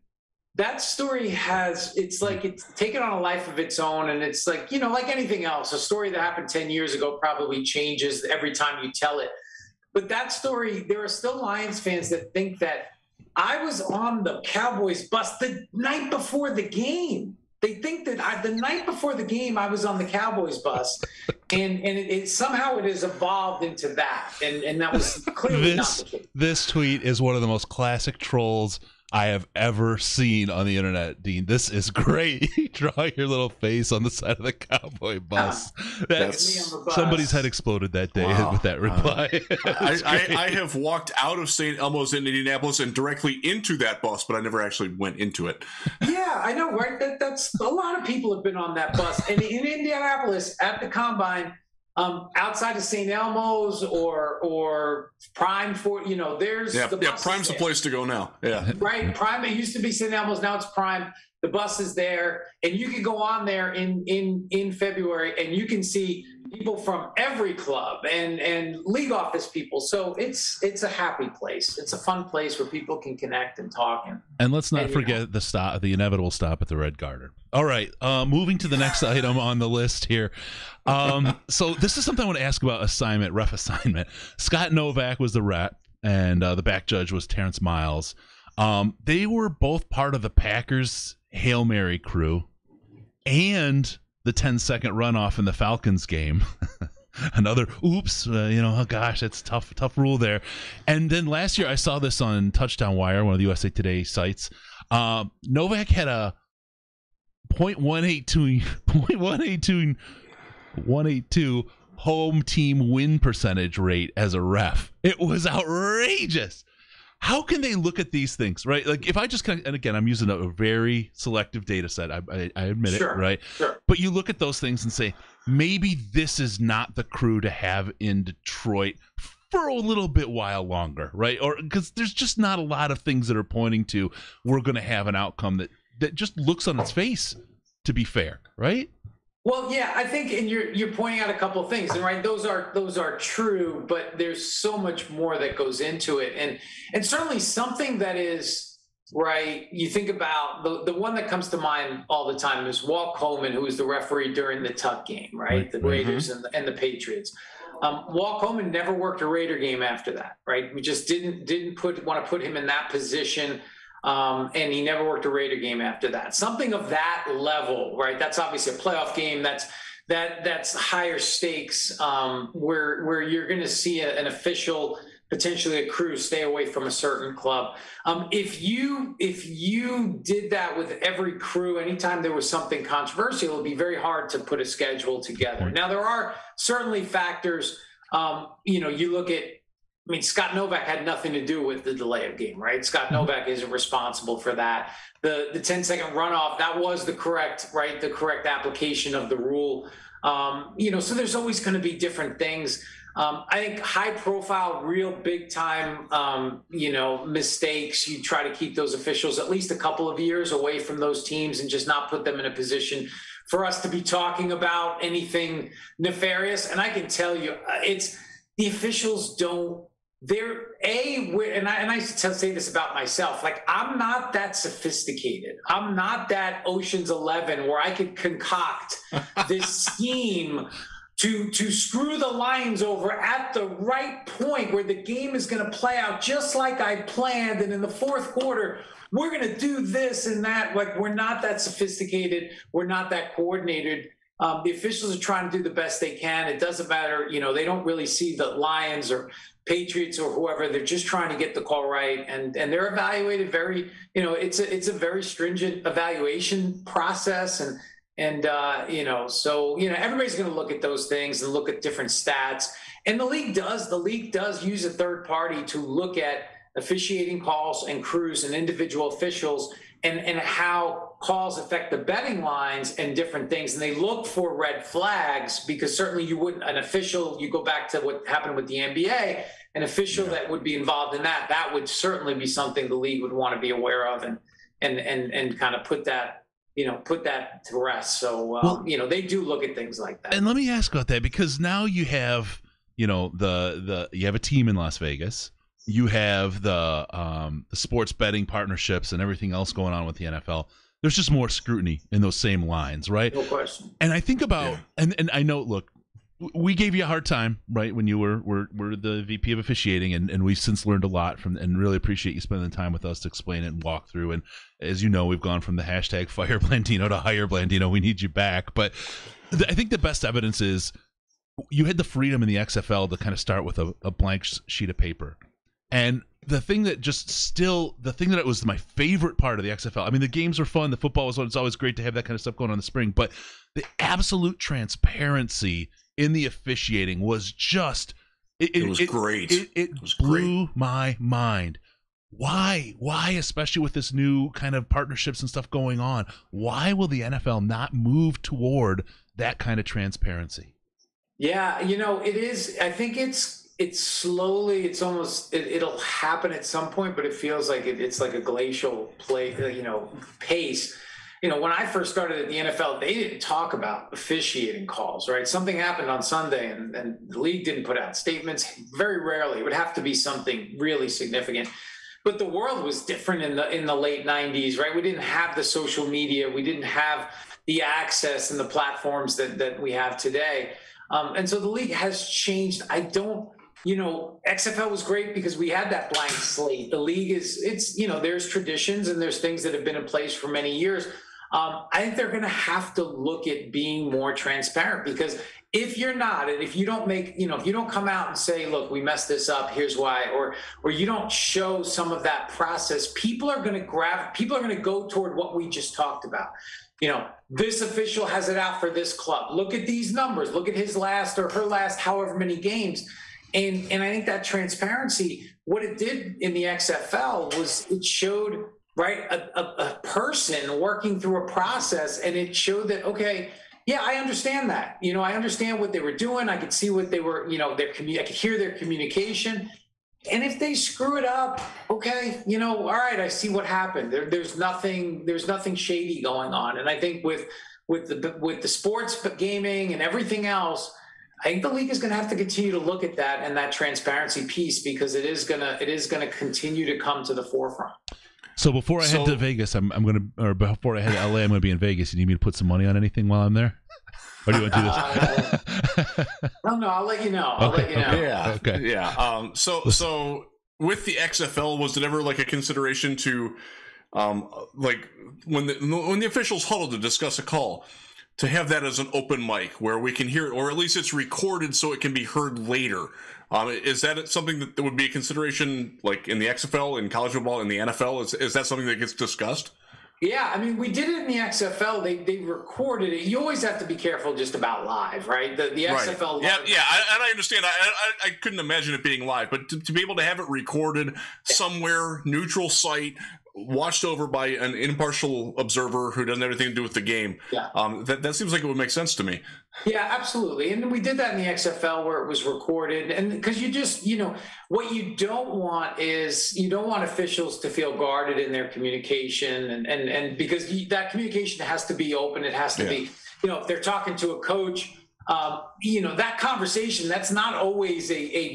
has. It's like it's taken on a life of its own, and it's like like anything else. A story that happened 10 years ago probably changes every time you tell it. But that story, there are still Lions fans that think that I was on the Cowboys bus the night before the game. They think that the night before the game, I was on the Cowboys bus, and it somehow it has evolved into that, and that was clearly not the case. This tweet is one of the most classic trolls I have ever seen on the internet, Dean. This is great. Draw your little face on the side of the Cowboy bus. That's me on the bus. Somebody's head exploded that day with that reply. I have walked out of St. Elmo's in Indianapolis and directly into that bus, but I never actually went into it. Yeah, I know, right? That's a lot of people have been on that bus. And in Indianapolis at the Combine, outside of St. Elmo's or Prime there's the bus. Prime's the place to go now. Yeah. Right. Prime, it used to be St. Elmo's, now it's Prime. The bus is there, and you can go on there in February, and you can see people from every club and league office people. So it's a happy place. It's a fun place where people can connect and talk. And let's not forget the inevitable stop at the Red Garter. All right, moving to the next item on the list here. So this is something I want to ask about ref assignment. Scott Novak was the ref, and the back judge was Terrence Miles. They were both part of the Packers Hail Mary crew and the 10-second runoff in the Falcons game. Another oops, oh gosh, it's tough rule there. And then last year I saw this on Touchdown Wire, one of the USA Today sites. Novak had a .182 home team win percentage rate as a ref. It was outrageous. How can they look at these things, right? Like if I just and again, I'm using a very selective data set. I admit it, right? Sure. But you look at those things and say, maybe this is not the crew to have in Detroit for a little bit while longer, right? Or because there's just not a lot of things that are pointing to we're going to have an outcome that just looks on its face to be fair, right? Well, yeah, I think, and you're pointing out a couple of things, and right, those are true, but there's so much more that goes into it, and certainly something that is right. You think about the one that comes to mind all the time is Walt Coleman, who was the referee during the Tuck game, right? The Raiders and the Patriots. Walt Coleman never worked a Raider game after that, right? We just didn't want to put him in that position. And he never worked a Raider game after that. Something of that level, right? That's obviously a playoff game. That's higher stakes, where you're going to see an official, potentially a crew, stay away from a certain club. If you did that with every crew, anytime there was something controversial, it would be very hard to put a schedule together. Now there are certainly factors. You look at. I mean, Scott Novak had nothing to do with the delay of game, right? Scott Novak isn't responsible for that. The 10-second runoff, that was the correct application of the rule. So there's always going to be different things. I think high profile, real big time, mistakes, you try to keep those officials at least a couple of years away from those teams and just not put them in a position for us to be talking about anything nefarious. And I can tell you, the officials don't. And I say this about myself, like I'm not that sophisticated. I'm not that Ocean's 11 where I could concoct this scheme to screw the Lions over at the right point where the game is going to play out just like I planned. And in the fourth quarter, we're going to do this and that. Like, we're not that sophisticated. We're not that coordinated. The officials are trying to do the best they can. It doesn't matter. They don't really see the Lions or Patriots or whoever. They're just trying to get the call right. And they're evaluated very, it's a very stringent evaluation process. So everybody's going to look at those things and look at different stats. And the league does use a third party to look at officiating calls and crews and individual officials and how calls affect the betting lines and different things. And they look for red flags, because certainly you go back to what happened with the NBA, an official that would be involved in that would certainly be something the league would want to be aware of and kind of put that to rest. So, they do look at things like that. And let me ask about that, because now you have, you have a team in Las Vegas. You have the sports betting partnerships and everything else going on with the NFL. There's just more scrutiny in those same lines, right? No question. And I think about, and I know, look, we gave you a hard time, right, when you were the VP of officiating, and we've since learned a lot from, and really appreciate you spending the time with us to explain it and walk through. And as you know, we've gone from the hashtag fire Blandino to hire Blandino. We need you back. But I think the best evidence is you had the freedom in the XFL to kind of start with a blank sheet of paper. And the thing that was my favorite part of the XFL, I mean, the games are fun, the football is, it's always great to have that kind of stuff going on in the spring, but the absolute transparency in the officiating was just, it was great. It blew my mind. Why, especially with this new kind of partnerships and stuff going on, why will the NFL not move toward that kind of transparency? Yeah, it is. I think it's slowly, it'll happen at some point, but it feels like it's like a glacial pace. When I first started at the NFL, they didn't talk about officiating calls, right? Something happened on Sunday and the league didn't put out statements. Very rarely. It would have to be something really significant. But the world was different in the late 90s, right? We didn't have the social media. We didn't have the access and the platforms that we have today. And so the league has changed. XFL was great because we had that blank slate. The league there's traditions and there's things that have been in place for many years. I think they're going to have to look at being more transparent, because if you're not, and if you don't if you don't come out and say, look, we messed this up, here's why, or you don't show some of that process, people are going to go toward what we just talked about. This official has it out for this club. Look at these numbers. Look at his last or her last however many games. And I think that transparency, what it did in the XFL was it showed, right, a person working through a process, and it showed that, okay, yeah, I understand that. I understand what they were doing. I could see what they were, I could hear their communication. And if they screw it up, okay, all right, I see what happened. There's nothing shady going on. And I think with the sports gaming and everything else, I think the league is going to have to continue to look at that and that transparency piece, because it is going to continue to come to the forefront. So before I head to Vegas, before I head to LA, I'm going to be in Vegas. You need me to put some money on anything while I'm there? Or do you want to do this? No, I'll let you know. Okay. Yeah. Okay. Yeah. So with the XFL, was it ever like a consideration to, like when the officials huddle to discuss a call, to have that as an open mic where we can hear it, or at least it's recorded so it can be heard later? Is that something that would be a consideration, like in the XFL, in college football, in the NFL? Is that something that gets discussed? Yeah, I mean, we did it in the XFL. They recorded it. You always have to be careful just about live, right? The XFL. Right. Yeah, and I understand. I couldn't imagine it being live, but to be able to have it recorded somewhere, neutral site, watched over by an impartial observer who doesn't have anything to do with the game. Yeah. That seems like it would make sense to me. Yeah, absolutely. And we did that in the XFL where it was recorded. And because you just, what you don't want is you don't want officials to feel guarded in their communication. And because that communication has to be open. It has to be, if they're talking to a coach, that conversation, that's not always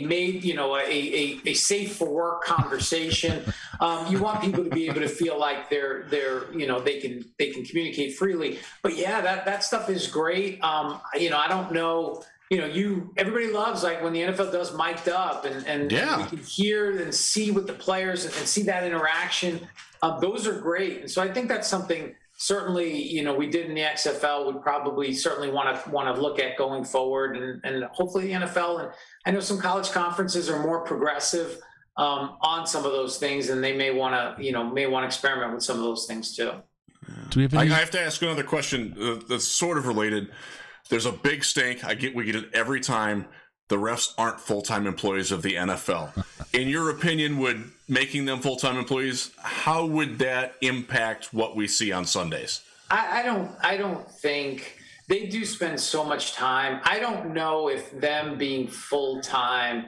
a safe for work conversation. You want people to be able to feel like they can communicate freely. But yeah, that stuff is great. I don't know everybody loves like when the NFL does mic'd up and you can hear and see with the players and see that interaction. Those are great. And so I think that's something certainly, we did in the XFL would probably certainly want to look at going forward and hopefully the NFL. And I know some college conferences are more progressive on some of those things, and they may want to experiment with some of those things too. Do we have any? I have to ask another question that's sort of related. There's a big stink. We get it every time. The refs aren't full-time employees of the NFL. In your opinion, would making them full-time employees, how would that impact what we see on Sundays? I don't think they do spend so much time. I don't know if them being full-time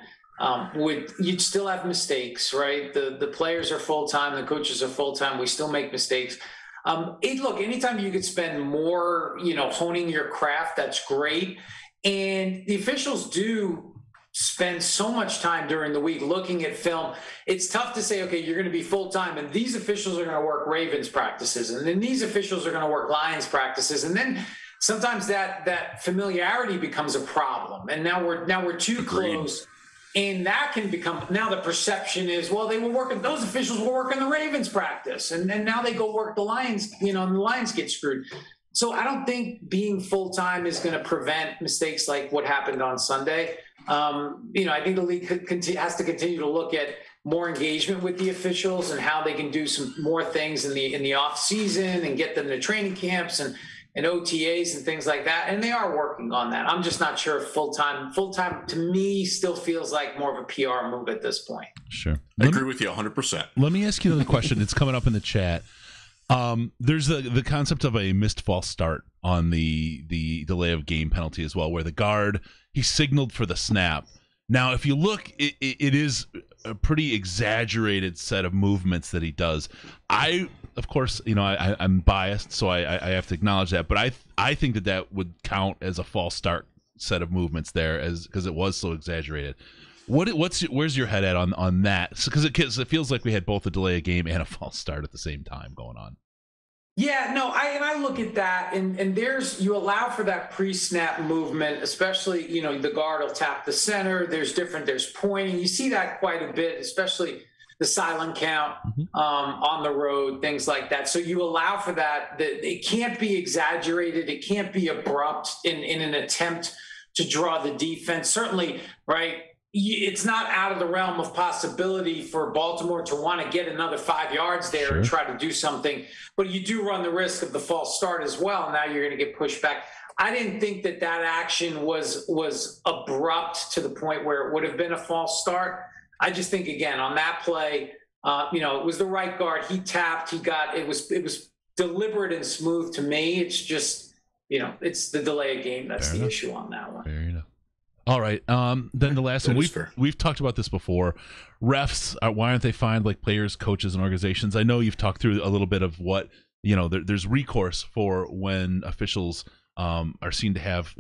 you'd still have mistakes, right? The players are full-time, the coaches are full-time. We still make mistakes. Look, anytime you could spend more, honing your craft, that's great. And the officials do spend so much time during the week looking at film. It's tough to say, okay, you're going to be full-time, and these officials are going to work Ravens practices, and then these officials are going to work Lions practices. And then sometimes that familiarity becomes a problem. And now we're too close. And that can become, now the perception is, well, those officials were working the Ravens practice. And then now they go work the Lions, and the Lions get screwed. So I don't think being full-time is going to prevent mistakes like what happened on Sunday. I think the league has to continue to look at more engagement with the officials and how they can do some more things in the off season and get them to training camps and OTAs and things like that. And they are working on that. I'm just not sure if full-time to me still feels like more of a PR move at this point. Sure. I agree with you 100%. Let me ask you another question. It's coming up in the chat. There's the concept of a missed false start on the delay of game penalty as well, where the guard, he signaled for the snap. Now, if you look, it is a pretty exaggerated set of movements that he does. Of course, I'm biased, so I have to acknowledge that. But I think that would count as a false start set of movements there, because it was so exaggerated. Where's your head at on that? Because it feels like we had both a delay of game and a false start at the same time going on. Yeah, no, I look at that, and you allow for that pre-snap movement, especially, the guard will tap the center. There's pointing. You see that quite a bit, especially the silent count on the road, things like that. So you allow for that. It can't be exaggerated. It can't be abrupt in an attempt to draw the defense. Certainly, right? It's not out of the realm of possibility for Baltimore to want to get another 5 yards there and try to do something, but you do run the risk of the false start as well. Now you're going to get pushed back. I didn't think that action was abrupt to the point where it would have been a false start. I just think, again, on that play, it was the right guard. He tapped. It was deliberate and smooth to me. It's just, it's the delay of game that's the issue on that one. Fair enough. All right. Then the last one, we've talked about this before. Refs, why aren't they fined like players, coaches, and organizations? I know you've talked through a little bit of what, there's recourse for when officials are seen to have,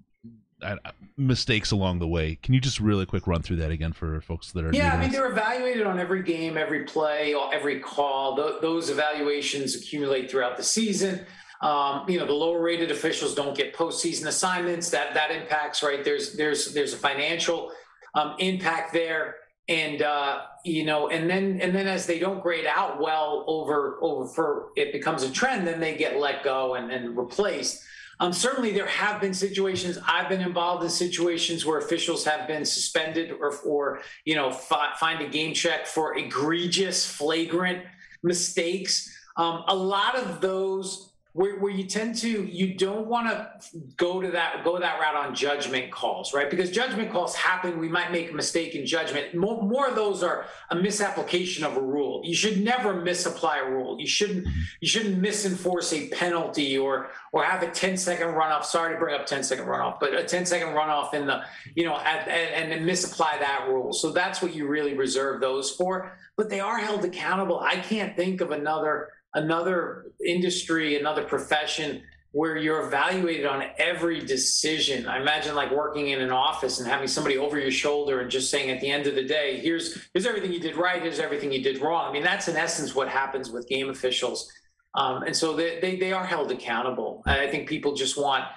mistakes along the way. Can you just really quick run through that again for folks that are Yeah, I mean, they're evaluated on every game, every play, every call. Those evaluations accumulate throughout the season. The lower rated officials don't get postseason assignments. That impacts, right? There's a financial impact there. And and then as they don't grade out well over for it becomes a trend, then they get let go and replaced. Certainly there have been situations, I've been involved in situations where officials have been suspended or fined a game check for egregious, flagrant mistakes. A lot of those where you don't want to go that route on judgment calls, right? Because judgment calls happen. We might make a mistake in judgment. More of those are a misapplication of a rule. You should never misapply a rule. You shouldn't misenforce a penalty or have a 10-second runoff. Sorry to bring up 10-second runoff, but a 10-second runoff in the, and misapply that rule. So that's what you really reserve those for. But they are held accountable. I can't think of another industry, another profession where you're evaluated on every decision. I imagine like working in an office and having somebody over your shoulder and just saying at the end of the day, here's everything you did right, here's everything you did wrong. I mean, that's in essence what happens with game officials. And so they are held accountable. I think people just want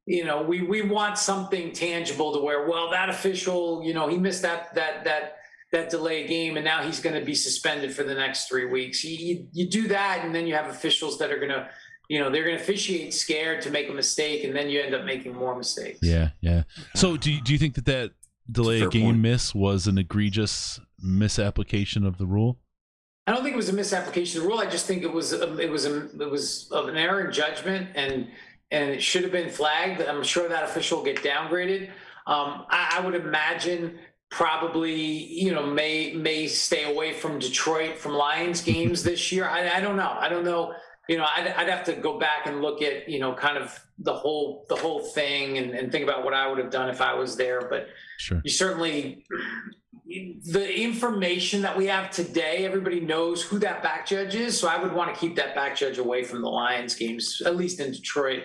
we want something tangible to where, well, that official, he missed that delayed game, and now he's going to be suspended for the next 3 weeks. You do that, and then you have officials that are going to, they're going to officiate scared to make a mistake, and then you end up making more mistakes. Yeah. So do you think that delay game miss was an egregious misapplication of the rule? I don't think it was a misapplication of the rule. I just think it was an error in judgment, and it should have been flagged. I'm sure that official will get downgraded. I would imagine probably may stay away from Detroit, from Lions games this year. I don't know. I'd have to go back and look at kind of the whole thing and think about what I would have done if I was there. But sure, you certainly, the information that we have today, everybody knows who that back judge is. So I would want to keep that back judge away from the Lions games, at least in Detroit.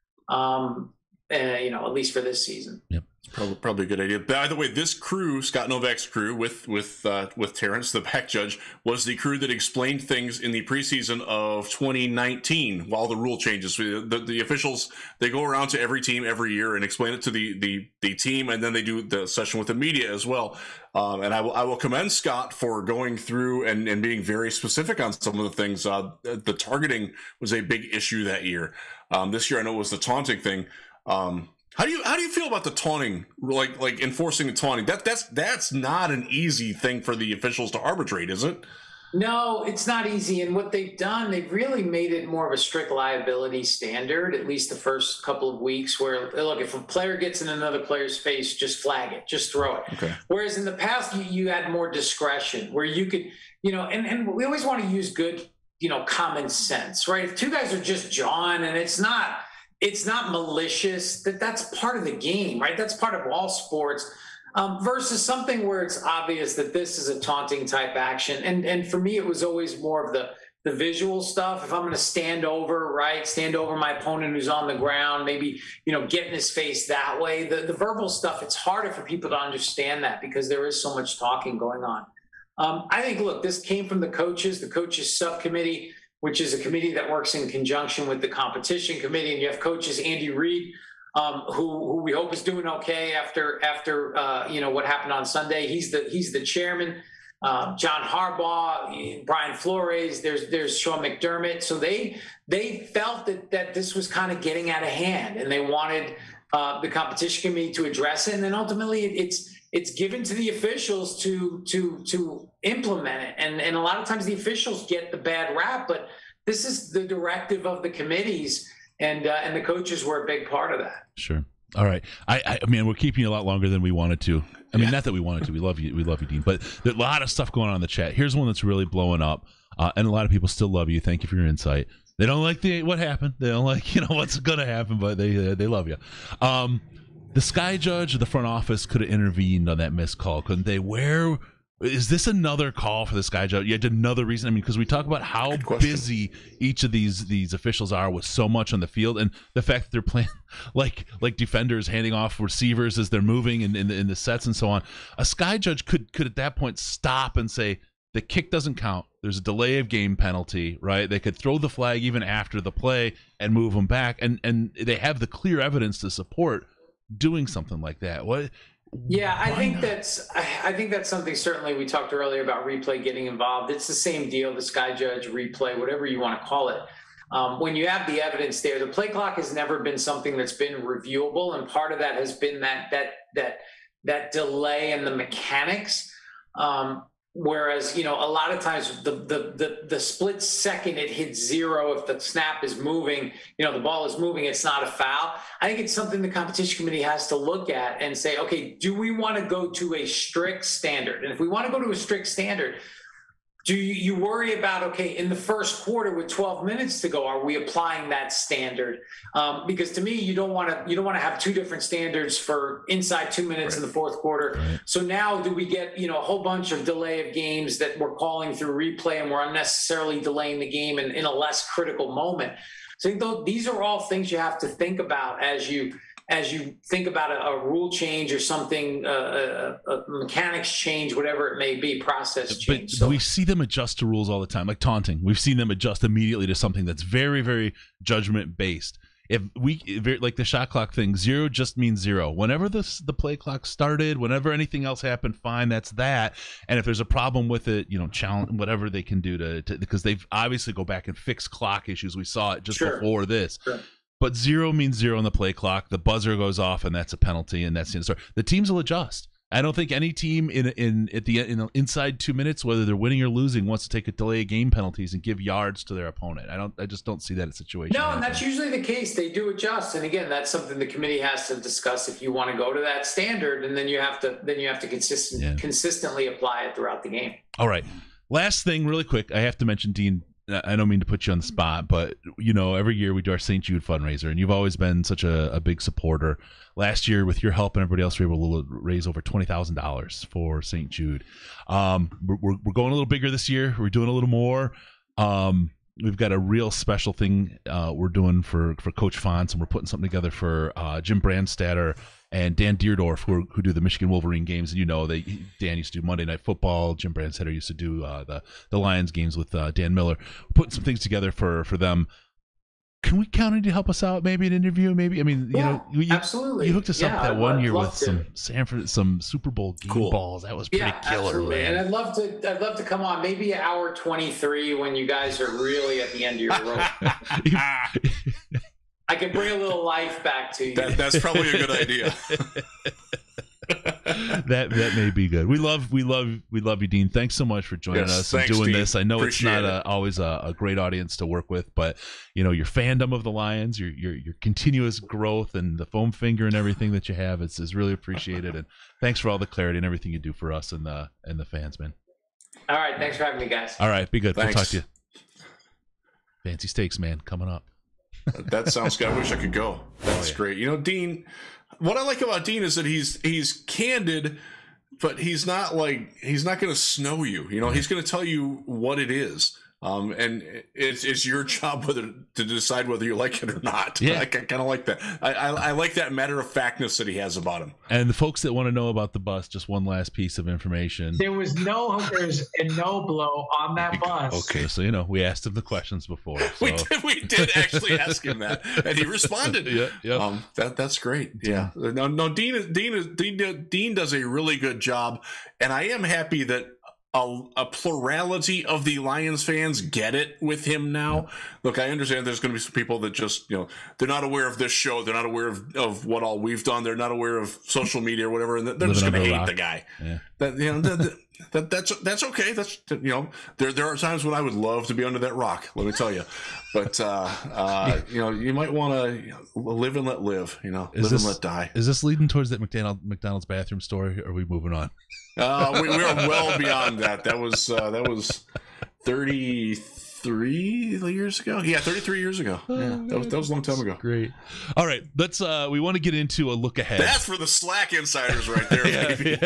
At least for this season. Yep. Probably a good idea. By the way, this crew, Scott Novak's crew, with Terrence, the back judge, was the crew that explained things in the preseason of 2019 while the rule changes. The officials, they go around to every team every year and explain it to the team, and then they do the session with the media as well. And I will commend Scott for going through and being very specific on some of the things. The targeting was a big issue that year. This year, I know it was the taunting thing. How do you feel about the taunting, like enforcing the taunting? That's not an easy thing for the officials to arbitrate, is it? No, it's not easy. And what they've done, they've really made it more of a strict liability standard, at least the first couple of weeks, where, look, if a player gets in another player's face, just flag it, just throw it. Okay. Whereas in the past, you had more discretion where you could, and we always want to use good, common sense, right? If two guys are just jawing and it's not malicious, that's part of the game, right? That's part of all sports, versus something where it's obvious that this is a taunting type action. And for me, it was always more of the visual stuff. If I'm going to stand over my opponent who's on the ground, maybe, get in his face that way. The verbal stuff, it's harder for people to understand that because there is so much talking going on. I think, look, this came from the coaches subcommittee, which is a committee that works in conjunction with the competition committee. And you have coaches, Andy Reid, who we hope is doing okay after what happened on Sunday. He's the chairman. John Harbaugh, Brian Flores, there's Sean McDermott. So they felt that this was kind of getting out of hand, and they wanted the competition committee to address it. And then ultimately it's given to the officials to implement it. And a lot of times the officials get the bad rap, but this is the directive of the committees, and the coaches were a big part of that. Sure. All right. I mean, we're keeping you a lot longer than we wanted to. I mean, not that we wanted to. We love you, Dean. But there's a lot of stuff going on in the chat. Here's one that's really blowing up, and a lot of people still love you. Thank you for your insight. They don't like what happened. They don't like what's going to happen, but they love you. The Sky Judge or the front office could have intervened on that missed call, couldn't they? Where is this another call for the Sky Judge? Yet another reason. I mean, because we talk about how busy each of these officials are with so much on the field, and the fact that they're playing like defenders handing off receivers as they're moving in the sets and so on. A Sky Judge could at that point stop and say the kick doesn't count. There's a delay of game penalty, right? They could throw the flag even after the play and move them back, and they have the clear evidence to support doing something like that. I think that's something. Certainly, we talked earlier about replay getting involved. It's the same deal. The Sky Judge, replay, whatever you want to call it. When you have the evidence there, the play clock has never been something that's been reviewable, and part of that has been that delay in the mechanics. Whereas, a lot of times the split second it hits zero, if the snap is moving, the ball is moving, it's not a foul. I think it's something the competition committee has to look at and say, okay, do we want to go to a strict standard? And if we want to go to a strict standard, do you worry about, okay, in the first quarter with 12 minutes to go, are we applying that standard? Because to me, you don't want to have two different standards for inside 2 minutes in the fourth quarter. Right. So now do we get, a whole bunch of delay of games that we're calling through replay, and we're unnecessarily delaying the game in a less critical moment? So I think these are all things you have to think about as you think about a rule change or something, a mechanics change, whatever it may be, process change. But we see them adjust to rules all the time, like taunting. We've seen them adjust immediately to something that's very, very judgment-based. if like the shot clock thing, 0 just means 0. Whenever the play clock started, whenever anything else happened, fine, that's that. And if there's a problem with it, challenge whatever they can do to because they've obviously go back and fix clock issues. We saw it just before this. Sure. But 0 means 0 on the play clock. The buzzer goes off, and that's a penalty, and that's the end of the story. The teams will adjust. I don't think any team inside 2 minutes, whether they're winning or losing, wants to take a delay of game penalties and give yards to their opponent. I just don't see that situation. No, and that's usually the case. They do adjust, and again, that's something the committee has to discuss if you want to go to that standard, and then you have to consistently apply it throughout the game. All right, last thing, really quick, I have to mention, Dean. I don't mean to put you on the spot, but every year we do our St. Jude fundraiser, and you've always been such a big supporter. Last year, with your help and everybody else, we were able to raise over $20,000 for St. Jude. We're going a little bigger this year. We're doing a little more. We've got a real special thing we're doing for Coach Fonts, and we're putting something together for Jim Brandstatter and Dan Deerdorf, who do the Michigan Wolverine games. And Dan used to do Monday Night Football. Jim Brandstatter used to do the Lions games with Dan Miller. We're putting some things together for them. Can we count on you to help us out? Maybe an interview. Maybe absolutely. You hooked us up that one year with some Super Bowl game balls. That was pretty killer, absolutely. man. And I'd love to come on. Maybe hour 23 when you guys are really at the end of your rope. I can bring a little life back to you. That's probably a good idea. that may be good. We love you, Dean. Thanks so much for joining us and doing this. I know Appreciate it's not always a great audience to work with, but your fandom of the Lions, your continuous growth, and the foam finger and everything that you have is really appreciated. And thanks for all the clarity and everything you do for us and the fans, man. All right, thanks for having me, guys. All right, be good. Thanks. We'll talk to you. Fancy steaks, man, coming up. That sounds good. I wish I could go. That's great. Dean, what I like about Dean is that he's candid, but he's not going to snow you. He's going to tell you what it is. And it's your job to decide whether you like it or not. Yeah. I kind of like that. I like that matter of factness that he has about him. And the folks that want to know about the bus, just one last piece of information. There was no hookers and no blow on that bus. Okay, so we asked him the questions before. So. We did actually ask him that, and he responded. Yeah. That's great. Yeah. No. Dean does a really good job, and I am happy that a plurality of the Lions fans get it with him now. Look, I understand there's going to be some people that just, they're not aware of this show. They're not aware of what all we've done. They're not aware of social media or whatever. And they're just going to hate the guy. Yeah. That's okay. That's, there are times when I would love to be under that rock, let me tell you. But, you might want to live and let live, live and let die. Is this leading towards that McDonald's bathroom story, or are we moving on? We are well beyond that. That was 33 years ago. Yeah, 33 years ago. That was a long time ago. Great. All right, let's. We want to get into a look ahead. That's for the Slack insiders right there, baby.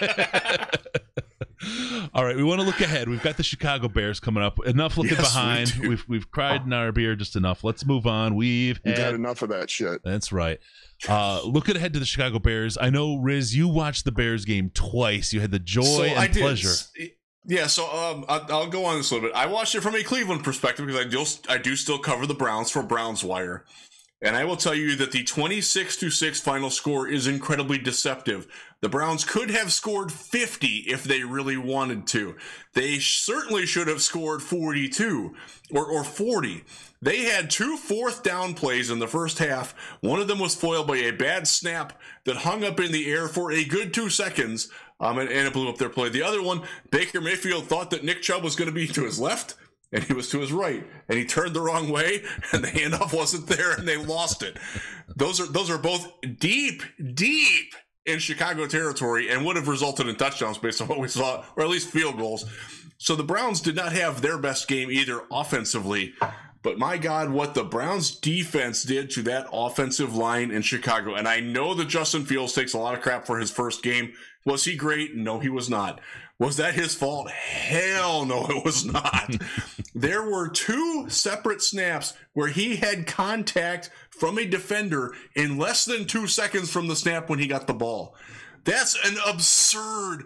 All right, we want to look ahead. We've got the Chicago Bears coming up. Enough looking behind. We've cried in our beer just enough. Let's move on. We've had enough of that shit. That's right. Looking ahead to the Chicago Bears. I know, Riz, you watched the Bears game twice. You had the joy and pleasure. Yeah, so I'll go on this a little bit. I watched it from a Cleveland perspective because I do still cover the Browns for Browns Wire. And I will tell you that the 26-6 final score is incredibly deceptive. The Browns could have scored 50 if they really wanted to. They certainly should have scored 42 or 40. They had 2 fourth down plays in the first half. One of them was foiled by a bad snap that hung up in the air for a good 2 seconds, and it blew up their play. The other one, Baker Mayfield thought that Nick Chubb was going to be to his left, and he was to his right, and he turned the wrong way, and the handoff wasn't there, and they lost it. Those are both deep in Chicago territory and would have resulted in touchdowns based on what we saw, or at least field goals. So the Browns did not have their best game either offensively, but my God, what the Browns defense did to that offensive line in Chicago. And I know that Justin Fields takes a lot of crap for his first game. Was he great? No, he was not. Was that his fault? Hell no, it was not. There were 2 separate snaps where he had contact from a defender in less than 2 seconds from the snap when he got the ball. That's an absurd.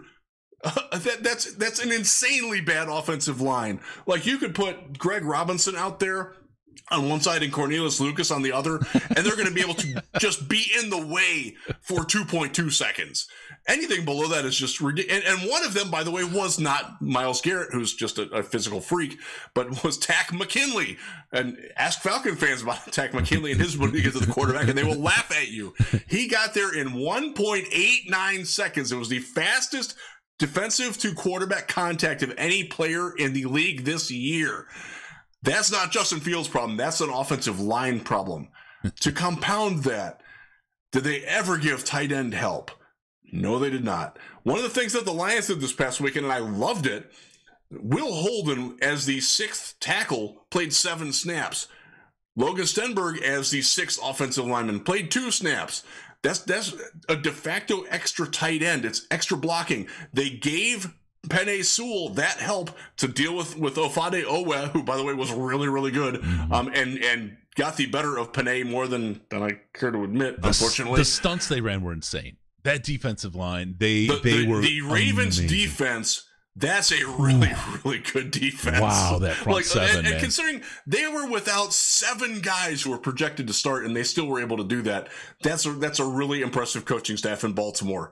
That's an insanely bad offensive line. Like, you could put Greg Robinson out there on one side and Cornelius Lucas on the other, and they're going to be able to just be in the way for 2.2 seconds. Anything below that is just ridiculous. And one of them, by the way, was not Myles Garrett, who's just a physical freak, but was Tack McKinley. And ask Falcon fans about Tack McKinley and his ability to get to the quarterback, and they will laugh at you. He got there in 1.89 seconds. It was the fastest defensive to quarterback contact of any player in the league this year. That's not Justin Fields' problem. That's an offensive line problem. To compound that, did they ever give tight end help? No, they did not. One of the things that the Lions did this past weekend, and I loved it, Will Holden, as the 6th tackle, played 7 snaps. Logan Stenberg, as the 6th offensive lineman, played 2 snaps. That's a de facto extra tight end. It's extra blocking. They gave Penei Sewell that help to deal with Ofade Owe, who, by the way, was really, really good, and got the better of Penei more than I care to admit, unfortunately. The stunts they ran were insane. That defensive line, they were the Ravens amazing. Defense. That's a really, really good defense. Wow, that front seven, and considering they were without 7 guys who were projected to start, and they still were able to do that, that's a really impressive coaching staff in Baltimore.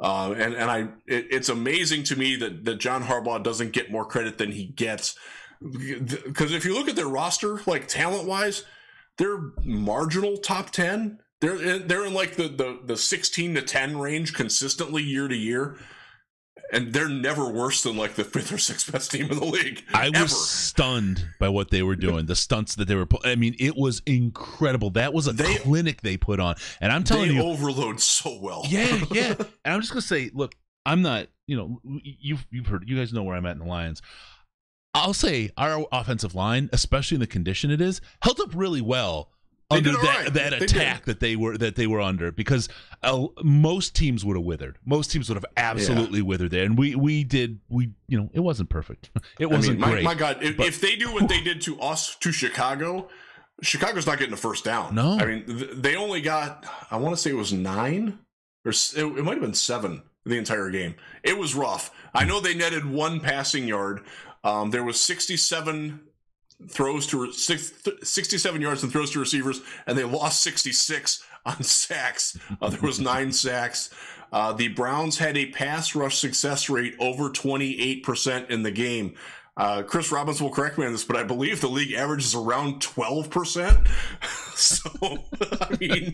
It's amazing to me that John Harbaugh doesn't get more credit than he gets. Because if you look at their roster, like talent-wise, they're marginal top 10. They're in like the 16 to 10 range consistently year to year, and they're never worse than like the 5th or 6th best team in the league. I was stunned by what they were doing, the stunts that they were. I mean, it was incredible. That was a clinic they put on, and I'm telling you, overload so well. Yeah. And I'm just gonna say, look, I'm not. You've heard. You guys know where I'm at in the Lions. I'll say our offensive line, especially in the condition it is, held up really well under that attack that they were under, because most teams would have withered. Most teams would have absolutely withered there, and we did. It wasn't perfect. It wasn't great. My God, if they do what they did to us to Chicago's not getting a first down. No, I mean they only got, I want to say it was 9, or it might have been 7 the entire game. It was rough. I know they netted 1 passing yard. There was 67 yards and throws to receivers, and they lost 66 on sacks. There was 9 sacks. The Browns had a pass rush success rate over 28% in the game. Chris Robbins will correct me on this, but I believe the league average is around 12%. So, I mean,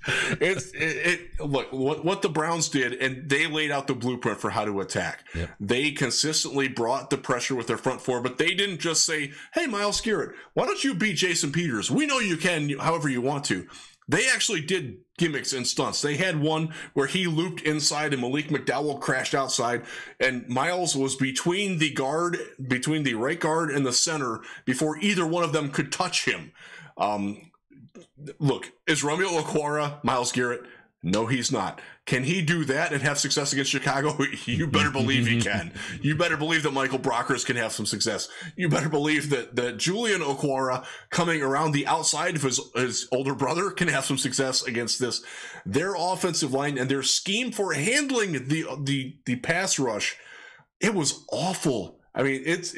look, what the Browns did, and they laid out the blueprint for how to attack. Yep. They consistently brought the pressure with their front four, but they didn't just say, hey, Myles Garrett, why don't you beat Jason Peters? We know you can however you want to. They actually did gimmicks and stunts. They had one where he looped inside and Malik McDowell crashed outside, and Myles was between the right guard and the center before either one of them could touch him. Look, is Romeo Okwara Myles Garrett? No, he's not. Can he do that and have success against Chicago? You better believe he can. You better believe that Michael Brockers can have some success. You better believe that Julian Okwara, coming around the outside of his older brother, can have some success against this. Their offensive line and their scheme for handling the pass rush, it was awful. I mean, it's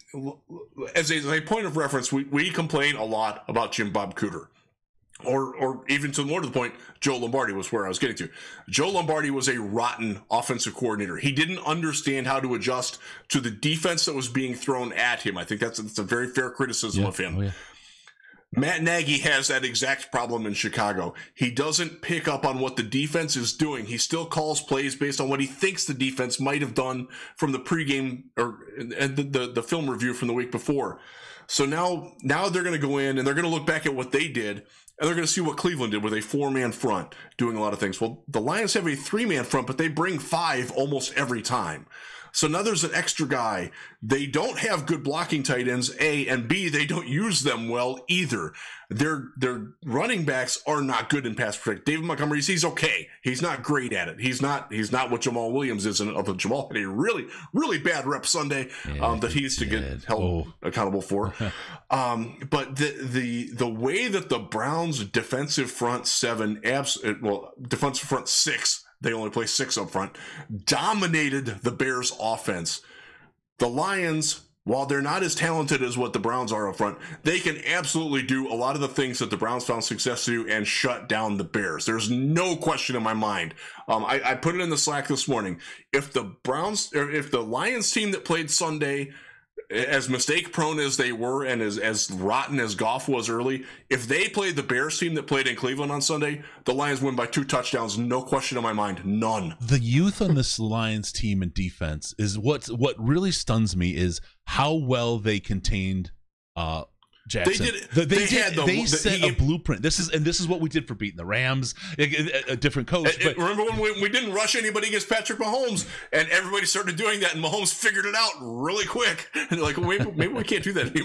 as a point of reference, we complain a lot about Jim Bob Cooter. Or even more to the point, Joe Lombardi was where I was getting to. Joe Lombardi was a rotten offensive coordinator. He didn't understand how to adjust to the defense that was being thrown at him. I think that's a very fair criticism of him. Oh, yeah. Matt Nagy has that exact problem in Chicago. He doesn't pick up on what the defense is doing. He still calls plays based on what he thinks the defense might have done from the pregame and the film review from the week before. So now they're going to go in and they're going to look back at what they did, and they're going to see what Cleveland did with a 4-man front doing a lot of things. Well, the Lions have a 3-man front, but they bring 5 almost every time. So now there's an extra guy. They don't have good blocking tight ends, A, and B, they don't use them well either. Their running backs are not good in pass protection. David Montgomery, he's okay. He's not great at it. He's not what Jamal Williams is. Although Jamal had a really, really bad rep Sunday that he needs to get held accountable for. But the way that the Browns defensive front 7, defensive front 6, they only play 6 up front, dominated the Bears offense. The Lions while they're not as talented as what the Browns are up front, they can absolutely do a lot of the things that the Browns found success to do and shut down the Bears. There's no question in my mind. I put it in the Slack this morning. If the Lions team that played Sunday, as mistake prone as they were and as rotten as Goff was early, if they played the Bears team that played in Cleveland on Sunday, the Lions win by 2 touchdowns. No question in my mind. None. The youth on this Lions team and defense is what really stuns me is how well they contained Jackson. They set a blueprint. This is what we did for beating the Rams. A different coach. But remember when we didn't rush anybody against Patrick Mahomes, and everybody started doing that, and Mahomes figured it out really quick. And they're like, well, maybe we can't do that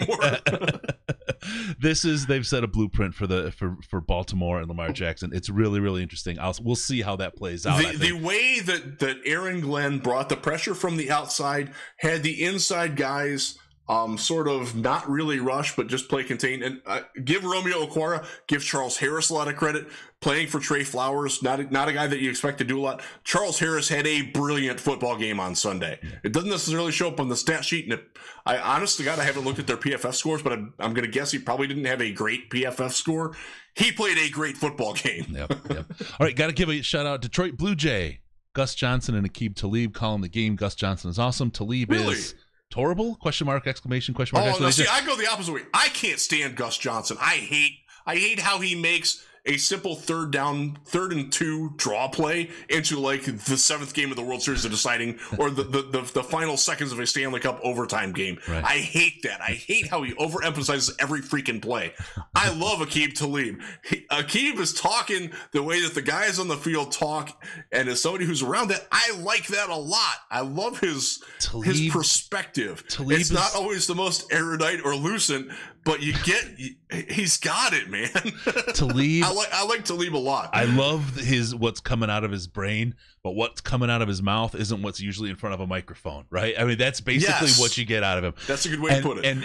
anymore. They've set a blueprint for Baltimore and Lamar Jackson. It's really, really interesting. We'll see how that plays out. The way that Aaron Glenn brought the pressure from the outside, had the inside guys sort of not really rush, but just play contain. And give Romeo Okwara, give Charles Harris a lot of credit. Playing for Trey Flowers, not a guy that you expect to do a lot. Charles Harris had a brilliant football game on Sunday. It doesn't necessarily show up on the stat sheet, and I honest to God, I haven't looked at their PFF scores, but I'm going to guess he probably didn't have a great PFF score. He played a great football game. Yep. All right, got to give a shout out Detroit Blue Jay, Gus Johnson and Aqib Talib calling the game. Gus Johnson is awesome. Talib is horrible? Question mark, exclamation, question mark, exclamation. See, I go the opposite way. I can't stand Gus Johnson. I hate how he makes a simple 3rd and 2 draw play into like the 7th game of the World Series of deciding, or the final seconds of a Stanley Cup overtime game. Right. I hate that. I hate how he overemphasizes every freaking play. I love Aqib Talib. Aqib is talking the way that the guys on the field talk, and as somebody who's around that, I like that a lot. I love his perspective. It's not always the most erudite or lucid, but he's got it, man. Talib, I like Talib a lot. I love what's coming out of his brain, but what's coming out of his mouth isn't what's usually in front of a microphone, right? I mean, that's basically what you get out of him. That's a good way to put it. And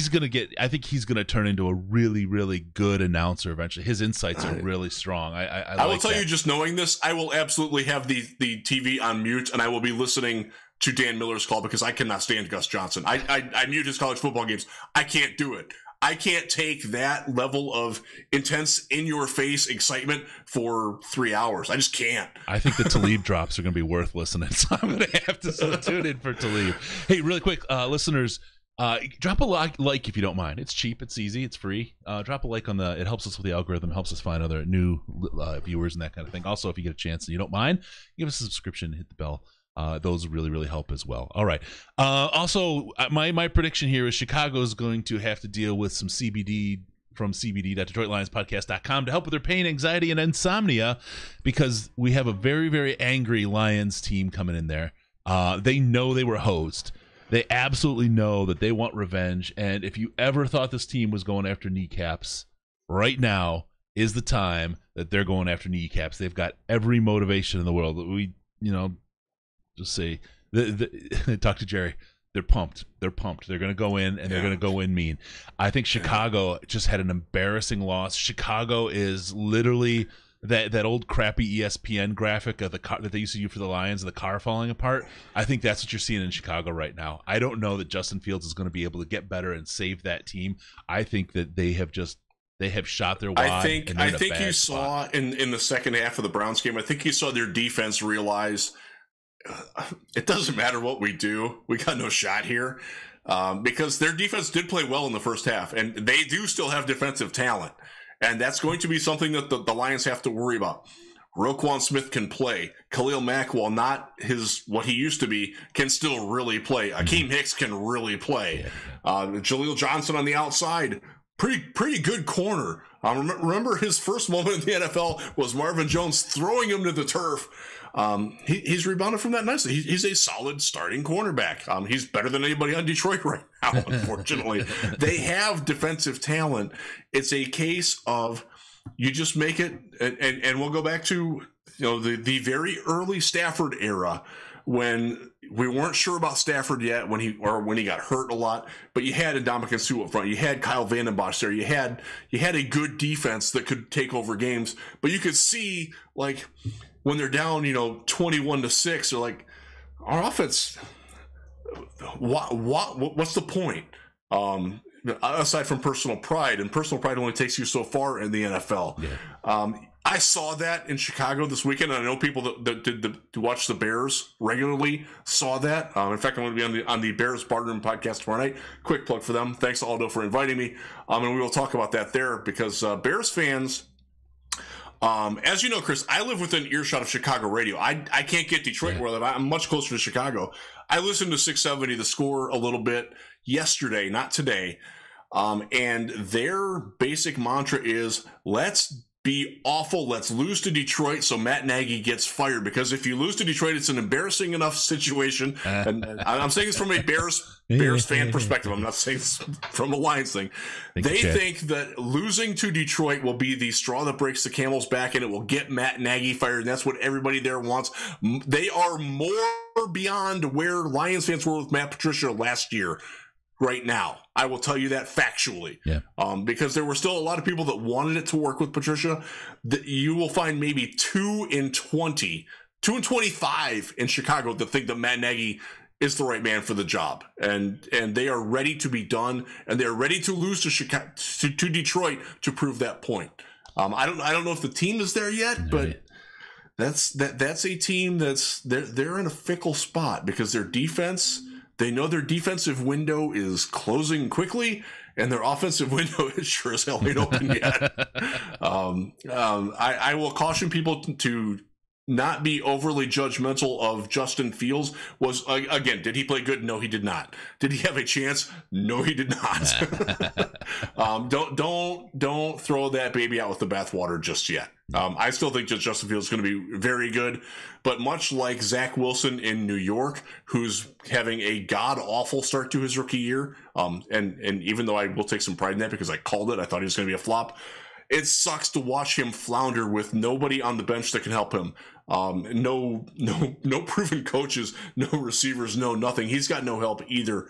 I think he's gonna turn into a really, really good announcer eventually. His insights are really strong. I will tell you, just knowing this, I will absolutely have the TV on mute, and I will be listening to Dan Miller's call because I cannot stand Gus Johnson. I mute his college football games. I can't do it. I can't take that level of intense, in-your-face excitement for 3 hours. I just can't. I think the Talib drops are going to be worth listening, so I'm going to have to tune in for Talib. Hey, really quick, listeners, drop a like if you don't mind. It's cheap, it's easy, it's free. Drop a like it helps us with the algorithm, helps us find other new viewers and that kind of thing. Also, if you get a chance and you don't mind, give us a subscription, hit the bell. Those really, really help as well. All right. Also, my prediction here is Chicago is going to have to deal with some CBD from cbd.detroitlionspodcast.com to help with their pain, anxiety, and insomnia, because we have a very, very angry Lions team coming in there. They know they were hosed. They absolutely know that they want revenge. And if you ever thought this team was going after kneecaps, right now is the time that they're going after kneecaps. They've got every motivation in the world. Just say, talk to Jerry. They're pumped. They're going to go in, and they're going to go in mean. I think Chicago just had an embarrassing loss. Chicago is literally that old crappy ESPN graphic of the car that they used to use for the Lions, the car falling apart. I think that's what you're seeing in Chicago right now. I don't know that Justin Fields is going to be able to get better and save that team. I think that they have shot their wad. I think you saw in the second half of the Browns game, I think you saw their defense realize it doesn't matter what we do. We got no shot here, because their defense did play well in the first half, and they do still have defensive talent. And that's going to be something that the Lions have to worry about. Roquan Smith can play. Khalil Mack, while not what he used to be, can still really play. Akeem Hicks can really play. Jaleel Johnson on the outside, pretty good corner. Remember his first moment in the NFL was Marvin Jones throwing him to the turf. He's rebounded from that nicely. He's a solid starting cornerback. He's better than anybody on Detroit right now, unfortunately. They have defensive talent. It's a case of you just make it, and we'll go back to the very early Stafford era when we weren't sure about Stafford yet when he got hurt a lot, but you had Ndamukong Suh up front. You had Kyle Vanden Bosch there. You had a good defense that could take over games, but you could see, like, when they're down, 21-6, they're like, our offense, what's the point? Aside from personal pride, and personal pride only takes you so far in the NFL. Yeah. I saw that in Chicago this weekend, and I know people that watch the Bears regularly saw that. In fact, I'm going to be on the Bears Barroom podcast tomorrow night. Quick plug for them. Thanks, Aldo, for inviting me. And we will talk about that there because Bears fans, as you know, Chris, I live within earshot of Chicago radio. I can't get Detroit where I live. I'm much closer to Chicago. I listened to 670 The Score a little bit yesterday, not today. And their basic mantra is, let's be awful. Let's lose to Detroit so Matt Nagy gets fired. Because if you lose to Detroit, it's an embarrassing enough situation. And I'm saying this from a Bears fan perspective. I'm not saying this from a Lions thing. They think that losing to Detroit will be the straw that breaks the camel's back and it will get Matt Nagy fired. And that's what everybody there wants. They are more beyond where Lions fans were with Matt Patricia last year. Right now, I will tell you that factually, because there were still a lot of people that wanted it to work with Patricia. That you will find maybe 2 in 20, 2 in 25 in Chicago that think that Matt Nagy is the right man for the job, and they are ready to be done, and they're ready to lose to Chicago, to Detroit to prove that point. I don't know if the team is there yet, but that's a team they're in a fickle spot because their defense. They know their defensive window is closing quickly, and their offensive window is sure as hell ain't open yet. I will caution people to not be overly judgmental of Justin Fields. Again, did he play good? No, he did not. Did he have a chance? No, he did not. Don't throw that baby out with the bathwater just yet. I still think that Justin Fields is going to be very good, but much like Zach Wilson in New York, who's having a god-awful start to his rookie year, and even though I will take some pride in that because I called it, I thought he was going to be a flop, it sucks to watch him flounder with nobody on the bench that can help him. No proven coaches, no receivers, no nothing. He's got no help either.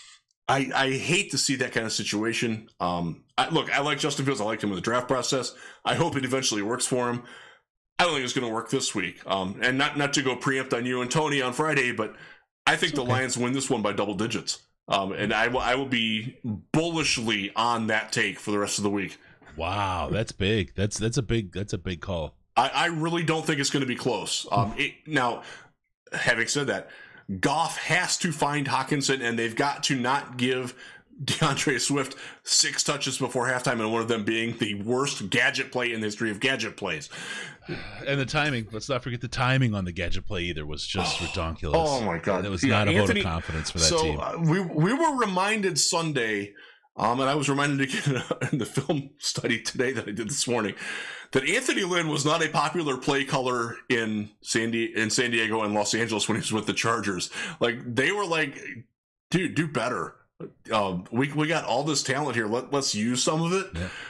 I hate to see that kind of situation. I like Justin Fields. I liked him in the draft process. I hope it eventually works for him. I don't think it's going to work this week. And not to go preempt on you and Tony on Friday, but I think the Lions win this one by double digits. And I will be bullishly on that take for the rest of the week. Wow, that's big. That's a big call. I really don't think it's going to be close. Now, having said that, Goff has to find Hawkinson, and they've got to not give DeAndre Swift 6 touches before halftime, and one of them being the worst gadget play in the history of gadget plays. And the timing, let's not forget the timing on the gadget play either was just ridiculous. Oh, my God. It was not a vote of confidence for that team. We were reminded Sunday, and I was reminded again in the film study today that I did this morning, that Anthony Lynn was not a popular play caller in San Diego and Los Angeles when he was with the Chargers. Like, they were like, dude, do better. We got all this talent here. Let's use some of it.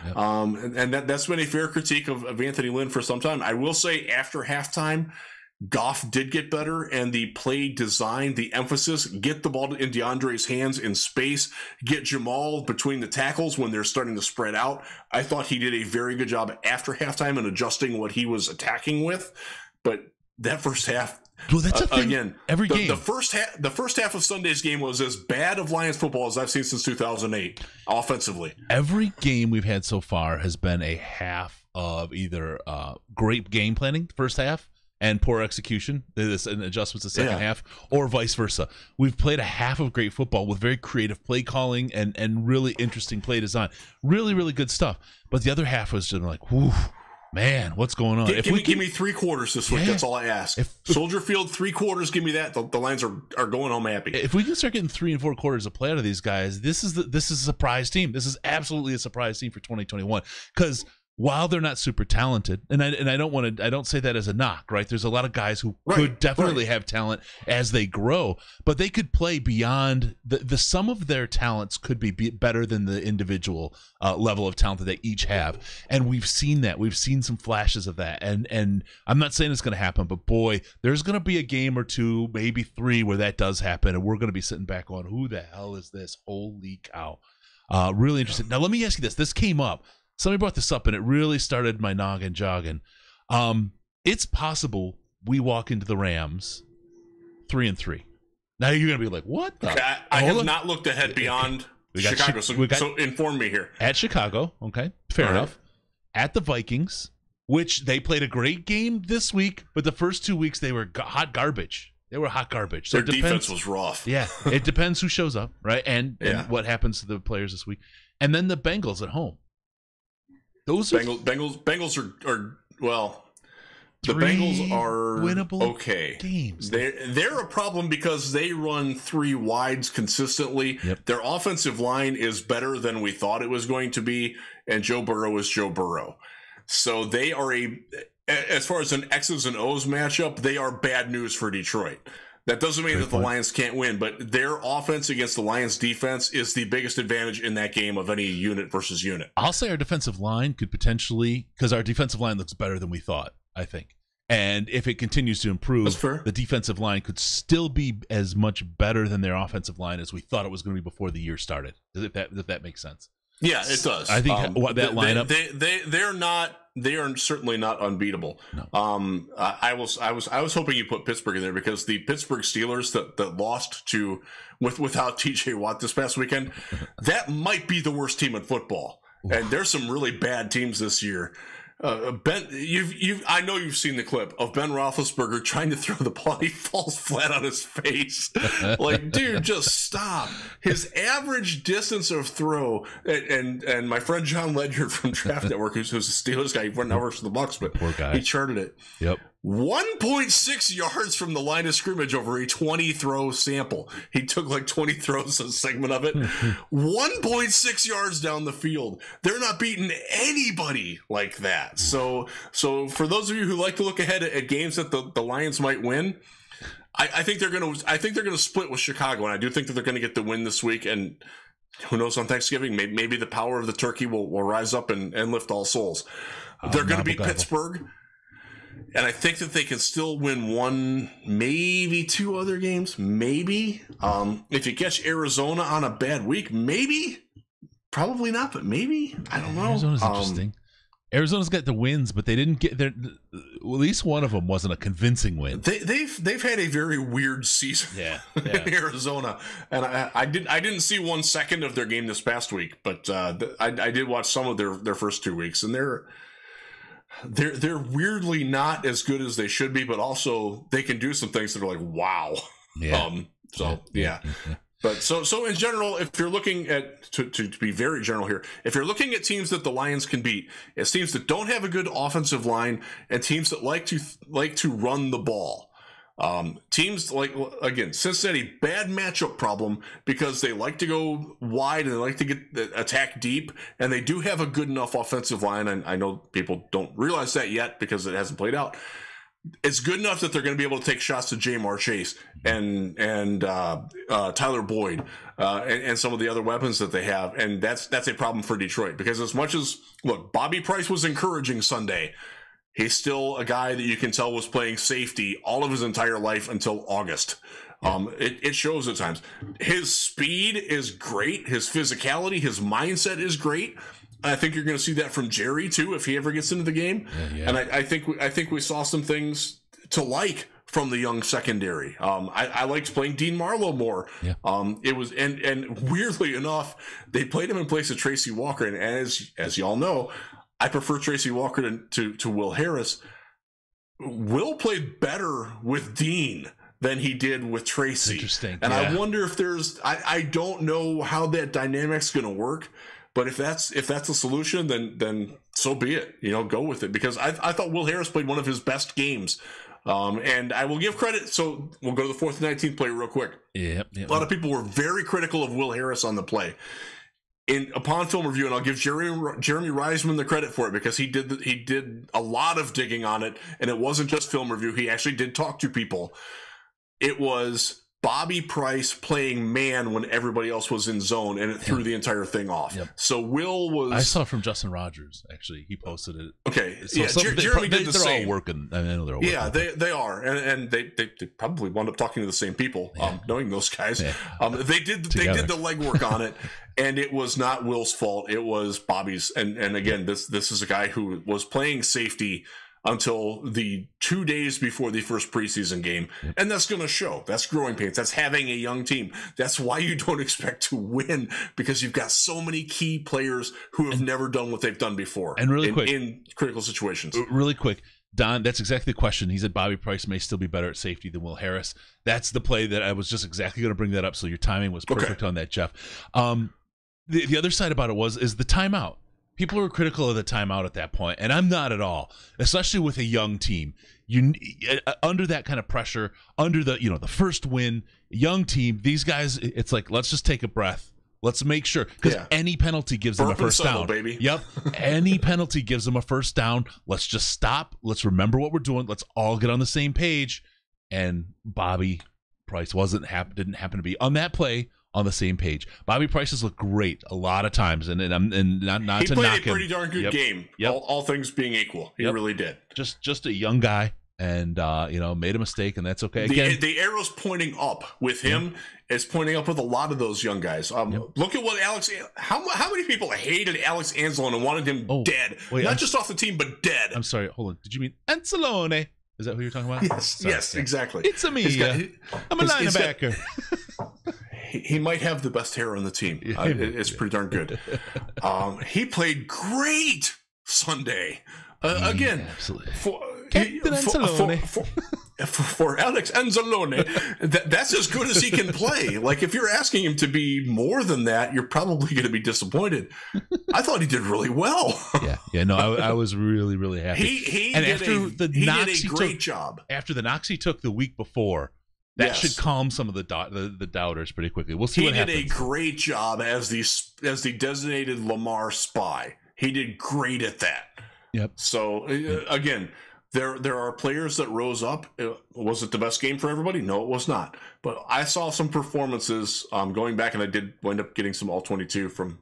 And that's been a fair critique of Anthony Lynn for some time. I will say after halftime, Goff did get better, and the play design, the emphasis, get the ball in DeAndre's hands in space, get Jamal between the tackles when they're starting to spread out. I thought he did a very good job after halftime in adjusting what he was attacking with. But that first half, well, that's a thing. Again, every game. The first half of Sunday's game was as bad of Lions football as I've seen since 2008, offensively. Every game we've had so far has been a half of either great game planning, first half, and poor execution, and adjustments the second half, or vice versa. We've played a half of great football with very creative play calling and really interesting play design. Really, really good stuff. But the other half was just like, whew, man, what's going on? Give me 3 quarters this week. That's all I ask. Soldier Field, 3 quarters, give me that. The Lions are going home happy. If we can start getting 3 and 4 quarters of play out of these guys, this is a surprise team. This is absolutely a surprise team for 2021 because while they're not super talented, and I don't say that as a knock, right? There's a lot of guys who could definitely have talent as they grow, but they could play beyond the sum of their talents could be better than the individual level of talent that they each have. And we've seen that. We've seen some flashes of that. And I'm not saying it's going to happen, but boy, there's going to be a game or 2, maybe 3 where that does happen. And we're going to be sitting back on, who the hell is this? Holy cow. Really interesting. Now, let me ask you this. This came up. Somebody brought this up, and it really started my noggin jogging. It's possible we walk into the Rams 3-3. Now you're going to be like, what the? Okay, I have not looked ahead beyond Chicago, so inform me here. At Chicago, okay, fair enough. At the Vikings, which they played a great game this week, but the first 2 weeks they were hot garbage. They were hot garbage. So their defense was rough. Yeah, it depends who shows up, right? And what happens to the players this week. And then the Bengals at home. Those Bengals are well. The Bengals are winnable okay games. They're a problem because they run 3 wides consistently. Yep. Their offensive line is better than we thought it was going to be, and Joe Burrow is Joe Burrow. So they are as far as an X's and O's matchup, they are bad news for Detroit. That doesn't mean that the Lions can't win, but their offense against the Lions defense is the biggest advantage in that game of any unit versus unit. I'll say our defensive line could potentially, because our defensive line looks better than we thought, I think. And if it continues to improve, the defensive line could still be as much better than their offensive line as we thought it was going to be before the year started. If that makes sense. Yeah, it does. I think that lineup they are certainly not unbeatable. No. I was hoping you put Pittsburgh in there because the Pittsburgh Steelers that lost to without TJ Watt this past weekend, that might be the worst team in football. And there's some really bad teams this year. Ben, I know you've seen the clip of Ben Roethlisberger trying to throw the ball. He falls flat on his face. Like, dude, just stop. His average distance of throw, and my friend John Ledger from Draft Network, who's a Steelers guy, he went over to the Bucks, but poor guy. He charted it. Yep. 1.6 yards from the line of scrimmage over a 20 throw sample. He took like 20 throws, a segment of it. 1.6 yards down the field. They're not beating anybody like that. So for those of you who like to look ahead at games that the Lions might win, I think they're gonna split with Chicago, and I do think that they're gonna get the win this week. And who knows, on Thanksgiving, maybe the power of the turkey will rise up and lift all souls. They're going to beat Pittsburgh. And I think that they can still win 1, maybe 2 other games. Maybe. If you catch Arizona on a bad week, maybe. Probably not, but maybe. I don't know. Arizona's interesting. Arizona's got the wins, but they didn't get there. At least one of them wasn't a convincing win. They've had a very weird season. Yeah. In Arizona, and I didn't see 1 second of their game this past week, but I did watch some of their first 2 weeks, and they're weirdly not as good as they should be, but also they can do some things that are like wow. Yeah. Yeah. But so in general, if you're looking at to be very general here, if you're looking at teams that the Lions can beat, it's teams that don't have a good offensive line and teams that like to run the ball. Teams like, again, Cincinnati, bad matchup problem because they like to go wide and they like to get attack deep, and they do have a good enough offensive line. And I know people don't realize that yet because it hasn't played out. It's good enough that they're going to be able to take shots to Jamar Chase and Tyler Boyd and some of the other weapons that they have, and that's a problem for Detroit because as much as Bobby Price was encouraging Sunday, he's still a guy that you can tell was playing safety all of his entire life until August. It shows at times. His speed is great. His physicality, his mindset is great. I think you're going to see that from Jerry too if he ever gets into the game. Yeah. And I think we saw some things to like from the young secondary. I liked playing Dean Marlowe more. Yeah. It was and weirdly enough, they played him in place of Tracy Walker, and as y'all know, I prefer Tracy Walker to Will Harris. Will played better with Dean than he did with Tracy. Interesting. And I wonder if there's I don't know how that dynamic's going to work. But if that's the solution, then so be it. Go with it, because I thought Will Harris played one of his best games, and I will give credit. So we'll go to the 4th and 19th play real quick. Yep. A lot of people were very critical of Will Harris on the play. Upon film review, and I'll give Jeremy Reisman the credit for it because he did a lot of digging on it, and it wasn't just film review. He actually did talk to people. It was Bobby Price playing man when everybody else was in zone, and it threw the entire thing off. Yep. So Will was... I saw it from Justin Rogers, actually. He posted it. Okay. So Jeremy did the same. They're all working. I know they're all working. Yeah, they are. And they probably wound up talking to the same people, knowing those guys. Yeah. They did the legwork on it, and it was not Will's fault. It was Bobby's. And again, this is a guy who was playing safety until the 2 days before the first preseason game. And that's going to show. That's growing pains. That's having a young team. That's why you don't expect to win, because you've got so many key players who have never done what they've done before. And really quick, in critical situations. Really quick, Don, that's exactly the question. He said Bobby Price may still be better at safety than Will Harris. That's the play that I was just exactly going to bring that up. So your timing was perfect on that, Jeff. The other side about it is the timeout. People were critical of the timeout at that point, and I'm not at all, especially with a young team. You under that kind of pressure, under the the first win, young team, these guys, it's like, let's just take a breath. Let's make sure, because any penalty gives them a first down. Baby. Yep, any penalty gives them a first down. Let's just stop. Let's remember what we're doing. Let's all get on the same page. And Bobby Price didn't happen to be on that play on the same page. Bobby Price has looked great a lot of times, and not he to knock him. He played a pretty darn good game. Yep. All things being equal, he really did. Just a young guy, and made a mistake, and that's okay. Again, the arrow's pointing up with him. It's pointing up with a lot of those young guys. Look at what how many people hated Alex Anzalone and wanted him dead, not just off the team, but dead. I'm sorry. Hold on. Did you mean Anzalone? Is that who you're talking about? Yes, exactly. It's a me. I'm a linebacker. He might have the best hair on the team. It's pretty darn good. He played great Sunday. Again, absolutely. For Alex Anzalone, that's as good as he can play. Like, if you're asking him to be more than that, you're probably going to be disappointed. I thought he did really well. I was really, really happy. He did a great job. After the knocks he took the week before, that should calm some of the doubters pretty quickly. We'll see what happens. He did a great job as the designated Lamar spy. He did great at that. Yep. So again, there are players that rose up. Was it the best game for everybody? No, it was not. But I saw some performances going back, and I did wind up getting some all-22 from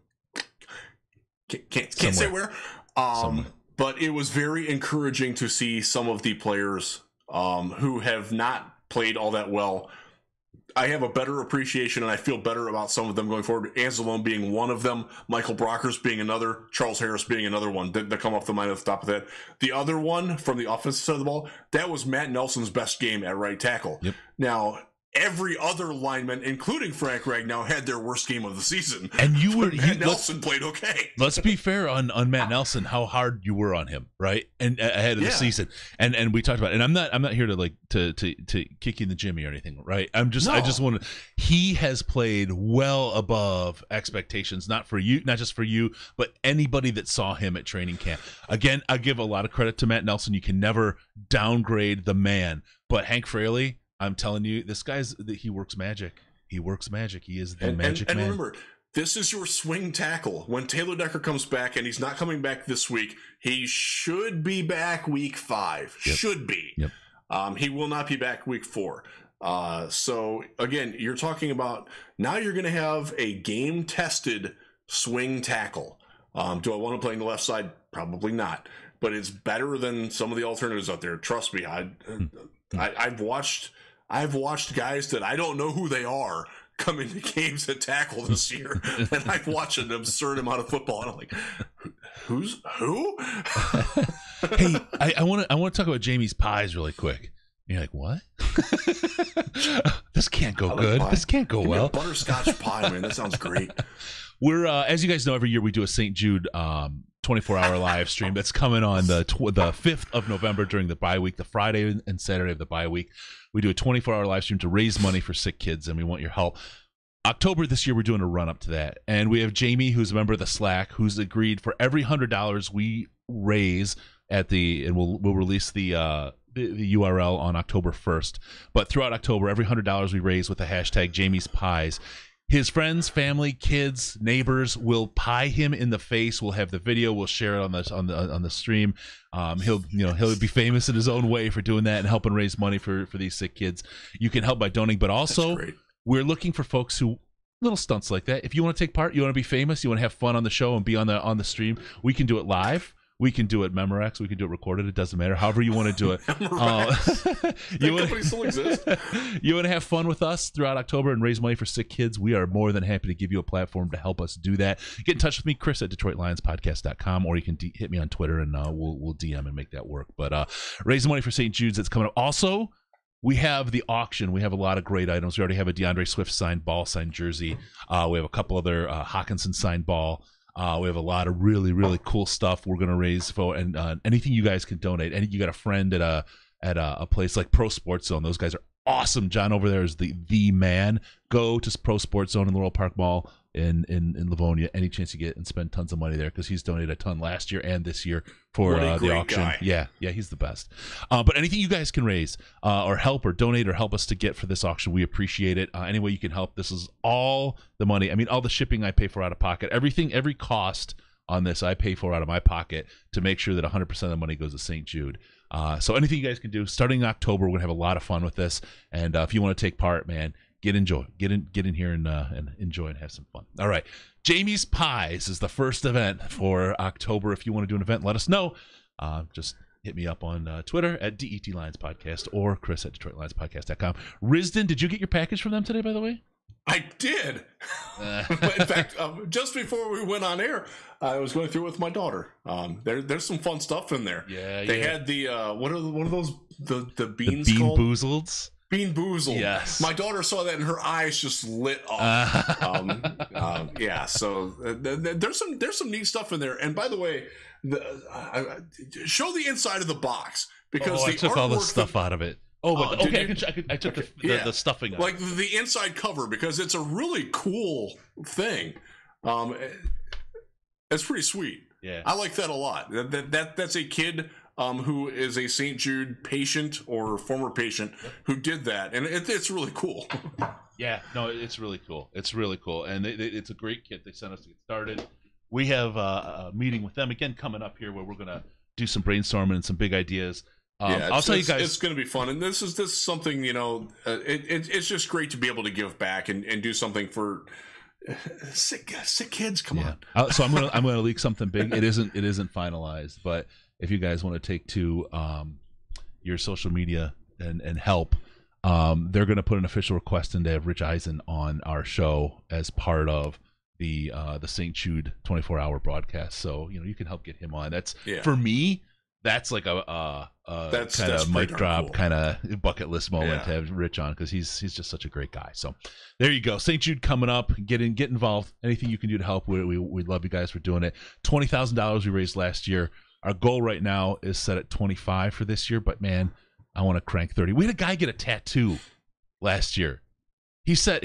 can't say where. But it was very encouraging to see some of the players who have not played all that well. I have a better appreciation, and I feel better about some of them going forward. Anzalone being one of them, Michael Brockers being another, Charles Harris being another one that come off the mind at the top of that. The other one from the offensive side of the ball, that was Matt Nelson's best game at right tackle. Yep. Now, every other lineman, including Frank Ragnow, had their worst game of the season. And Matt Nelson played okay. Let's be fair on Matt Nelson, how hard you were on him, right? And ahead of the season. And we talked about it. And I'm not here to kick you in the Jimmy or anything, right? I just want to, he has played well above expectations, not just for you, but anybody that saw him at training camp. Again, I give a lot of credit to Matt Nelson. You can never downgrade the man, but Hank Fraley, I'm telling you, this he works magic. He works magic. He is the magic man. And remember, this is your swing tackle. When Taylor Decker comes back, and he's not coming back this week, he should be back week 5. Yep. Should be. Yep. He will not be back week 4. So, again, you're talking about now you're going to have a game-tested swing tackle. Do I want to play on the left side? Probably not. But it's better than some of the alternatives out there. Trust me. I've watched guys that I don't know who they are come into games at tackle this year, and I've watched an absurd amount of football, and I'm like, who's who? Hey, I want to talk about Jamie's pies really quick. And you're like, what? This can't go good. This can't go well. Butterscotch pie, man. That sounds great. We're as you guys know, every year we do a St. Jude 24-hour live stream that's coming on the 5th of November during the bye week, the Friday and Saturday of the bye week. We do a 24-hour live stream to raise money for sick kids, and we want your help. October this year, we're doing a run-up to that, and we have Jamie, who's a member of the Slack, who's agreed for every $100 we raise and we'll release the URL on October 1st. But throughout October, every $100 we raise with the hashtag Jamie's Pies, his friends, family, kids, neighbors will pie him in the face. We'll have the video. We'll share it on the stream. He'll be famous in his own way for doing that and helping raise money for these sick kids. You can help by donating, but also we're looking for folks who little stunts like that. If you want to take part, you want to be famous, you want to have fun on the show and be on the stream, we can do it live. We can do it Memorex. We can do it recorded. It doesn't matter. However you want to do it. Company still exists. You want to have fun with us throughout October and raise money for sick kids? We are more than happy to give you a platform to help us do that. Get in touch with me, Chris at DetroitLionsPodcast.com, or you can hit me on Twitter and we'll DM and make that work. But raise money for St. Jude's. It's coming up. Also, we have the auction. We have a lot of great items. We already have a DeAndre Swift signed ball, signed jersey. We have a couple other Hawkinson signed ball. We have a lot of really, really cool stuff we're going to raise for, and anything you guys can donate. And you got a friend at a place like Pro Sports Zone. Those guys are awesome. John over there is the man. Go to Pro Sports Zone in Laurel Park Mall in Livonia any chance you get, and spend tons of money there, because he's donated a ton last year and this year for the auction. Guy. Yeah, he's the best. But anything you guys can raise or help or donate or help us to get for this auction, we appreciate it. Any way you can help, this is all the money. I mean, all the shipping I pay for out of pocket. Everything, every cost on this I pay for out of my pocket to make sure that 100% of the money goes to St. Jude. So anything you guys can do, starting in October, we're going to have a lot of fun with this. And if you want to take part, man, get in here and enjoy and have some fun. All right. Jamie's Pies is the first event for October. If you want to do an event, let us know. Just hit me up on Twitter at DET Lions Podcast or Chris at DetroitLionsPodcast.com. Risden, did you get your package from them today, by the way? I did. In fact, just before we went on air, I was going through it with my daughter. There's some fun stuff in there. Yeah, they had the what are those the beans the Bean called? Boozleds? Bean Boozled. Yes. My daughter saw that and her eyes just lit up. Yeah. So there's some neat stuff in there. And by the way, show the inside of the box, because I took all the stuff out of it. Oh, but okay. I took the stuffing out. Like the inside cover, because it's a really cool thing. It's pretty sweet. Yeah, I like that a lot. That's a kid who is a St. Jude patient or former patient who did that, and it's really cool. Yeah, no, it's really cool. It's really cool, and it's a great kit they sent us to get started. We have a meeting with them again coming up here, where we're gonna do some brainstorming and some big ideas. I'll tell you guys, it's going to be fun, and this is something, it's just great to be able to give back and do something for sick kids. Come on. So I'm gonna leak something big. It isn't finalized, but if you guys want to take to your social media and help, they're going to put an official request in to have Rich Eisen on our show as part of the St. Jude 24-hour broadcast. So you can help get him on. That's for me. That's like a kind of mic drop, cool. Kind of bucket list moment to have Rich on, because he's just such a great guy. So there you go. St. Jude coming up. Get involved. Anything you can do to help. We'd love you guys for doing it. $20,000 we raised last year. Our goal right now is set at 25 for this year, but man, I want to crank 30. We had a guy get a tattoo last year. He set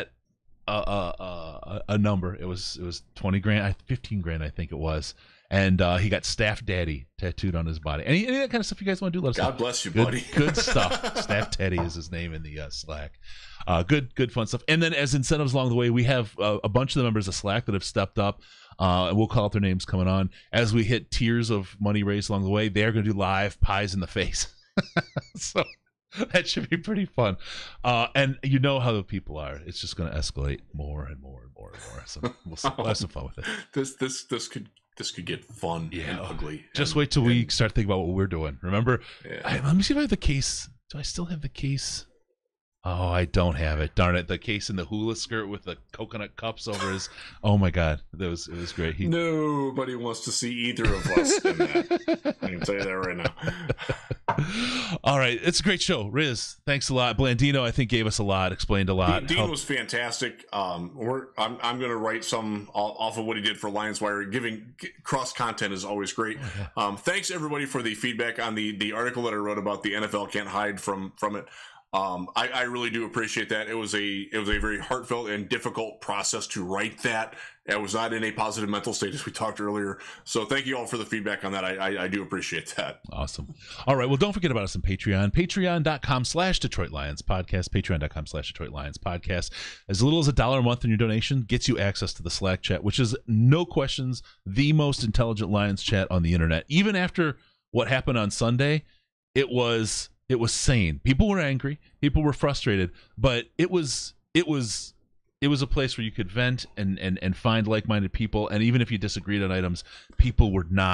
a number. It was 20 grand, 15 grand, I think it was. And he got Staff Daddy tattooed on his body. Any of that kind of stuff you guys want to do, let us know. God bless you, buddy. Good stuff. Staff Teddy is his name in the Slack. Good fun stuff. And then as incentives along the way, we have a bunch of the members of Slack that have stepped up. And we'll call out their names coming on. As we hit tiers of money raised along the way, they're going to do live pies in the face. So that should be pretty fun. And you know how the people are. It's just going to escalate more and more and more and more. So we'll have some fun with it. This could get fun and ugly. Just wait till we start thinking about what we're doing. Remember, let me see if I have the case. Do I still have the case? Oh, I don't have it. Darn it. The case in the hula skirt with the coconut cups over his... Oh, my God. It was great. Nobody wants to see either of us in that. I can tell you that right now. All right. It's a great show. Riz, thanks a lot. Blandino, I think, gave us a lot, explained a lot. Dean was fantastic. I'm going to write some off of what he did for Lions Wire. Giving cross content is always great. Thanks, everybody, for the feedback on the article that I wrote about the NFL can't hide from it. I really do appreciate that. It was a very heartfelt and difficult process to write that. I was not in a positive mental state, as we talked earlier. So thank you all for the feedback on that. I do appreciate that. Awesome. All right. Well, don't forget about us on Patreon. Patreon.com/Detroit Lions Podcast. Patreon.com/Detroit Lions Podcast. As little as $1 a month in your donation gets you access to the Slack chat, which is no questions the most intelligent Lions chat on the internet. Even after what happened on Sunday, it was sane. People were angry. People were frustrated, but it was a place where you could vent and find like-minded people. And even if you disagreed on items, people were not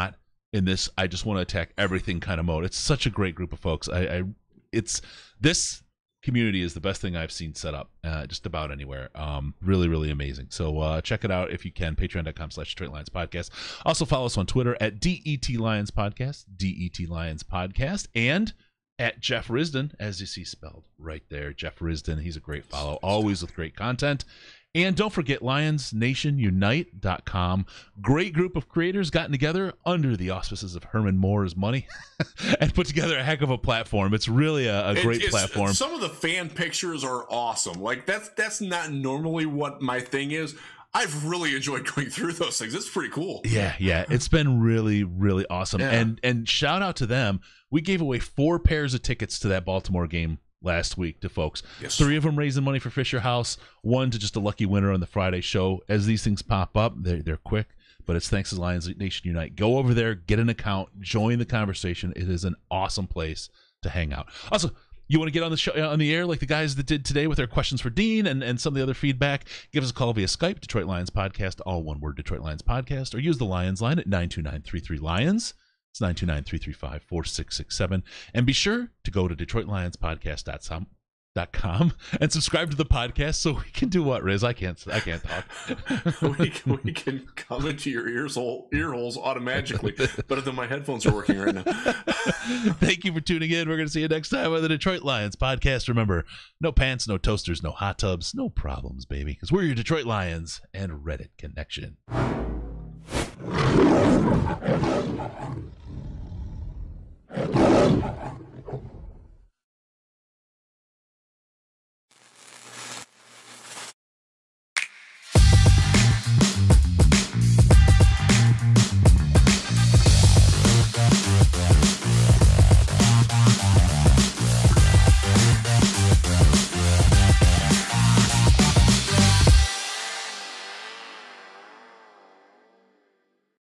in this I just want to attack everything kind of mode. It's such a great group of folks. It's this community is the best thing I've seen set up just about anywhere. Really, really amazing. So check it out if you can. Patreon.com/Detroit Lions Podcast. Also follow us on Twitter at DET Lions Podcast, DET Lions Podcast, and at Jeff Risdon, as you see spelled right there. Jeff Risdon, he's a great follow, always with great content. And don't forget LionsNationUnite.com. Great group of creators gotten together under the auspices of Herman Moore's money and put together a heck of a platform. It's really a great platform. Some of the fan pictures are awesome. Like that's not normally what my thing is. I've really enjoyed going through those things. It's pretty cool. Yeah. It's been really, really awesome. Yeah. And shout out to them. We gave away 4 pairs of tickets to that Baltimore game last week to folks. Yes. 3 of them raising money for Fisher House, 1 to just a lucky winner on the Friday show. As these things pop up, they're quick, but it's thanks to Lions Nation Unite. Go over there, get an account, join the conversation. It is an awesome place to hang out. Also, you want to get on the show, on the air like the guys that did today with their questions for Dean and some of the other feedback, give us a call via Skype, Detroit Lions Podcast, all one word, Detroit Lions Podcast, or use the Lions line at 929-33-LIONS. It's 929-335-4667. And be sure to go to DetroitLionsPodcast.com and subscribe to the podcast so we can do what, Riz? I can't talk. we can come into your ear holes automatically. Better than my headphones are working right now. Thank you for tuning in. We're going to see you next time on the Detroit Lions Podcast. Remember, no pants, no toasters, no hot tubs, no problems, baby, because we're your Detroit Lions and Reddit connection.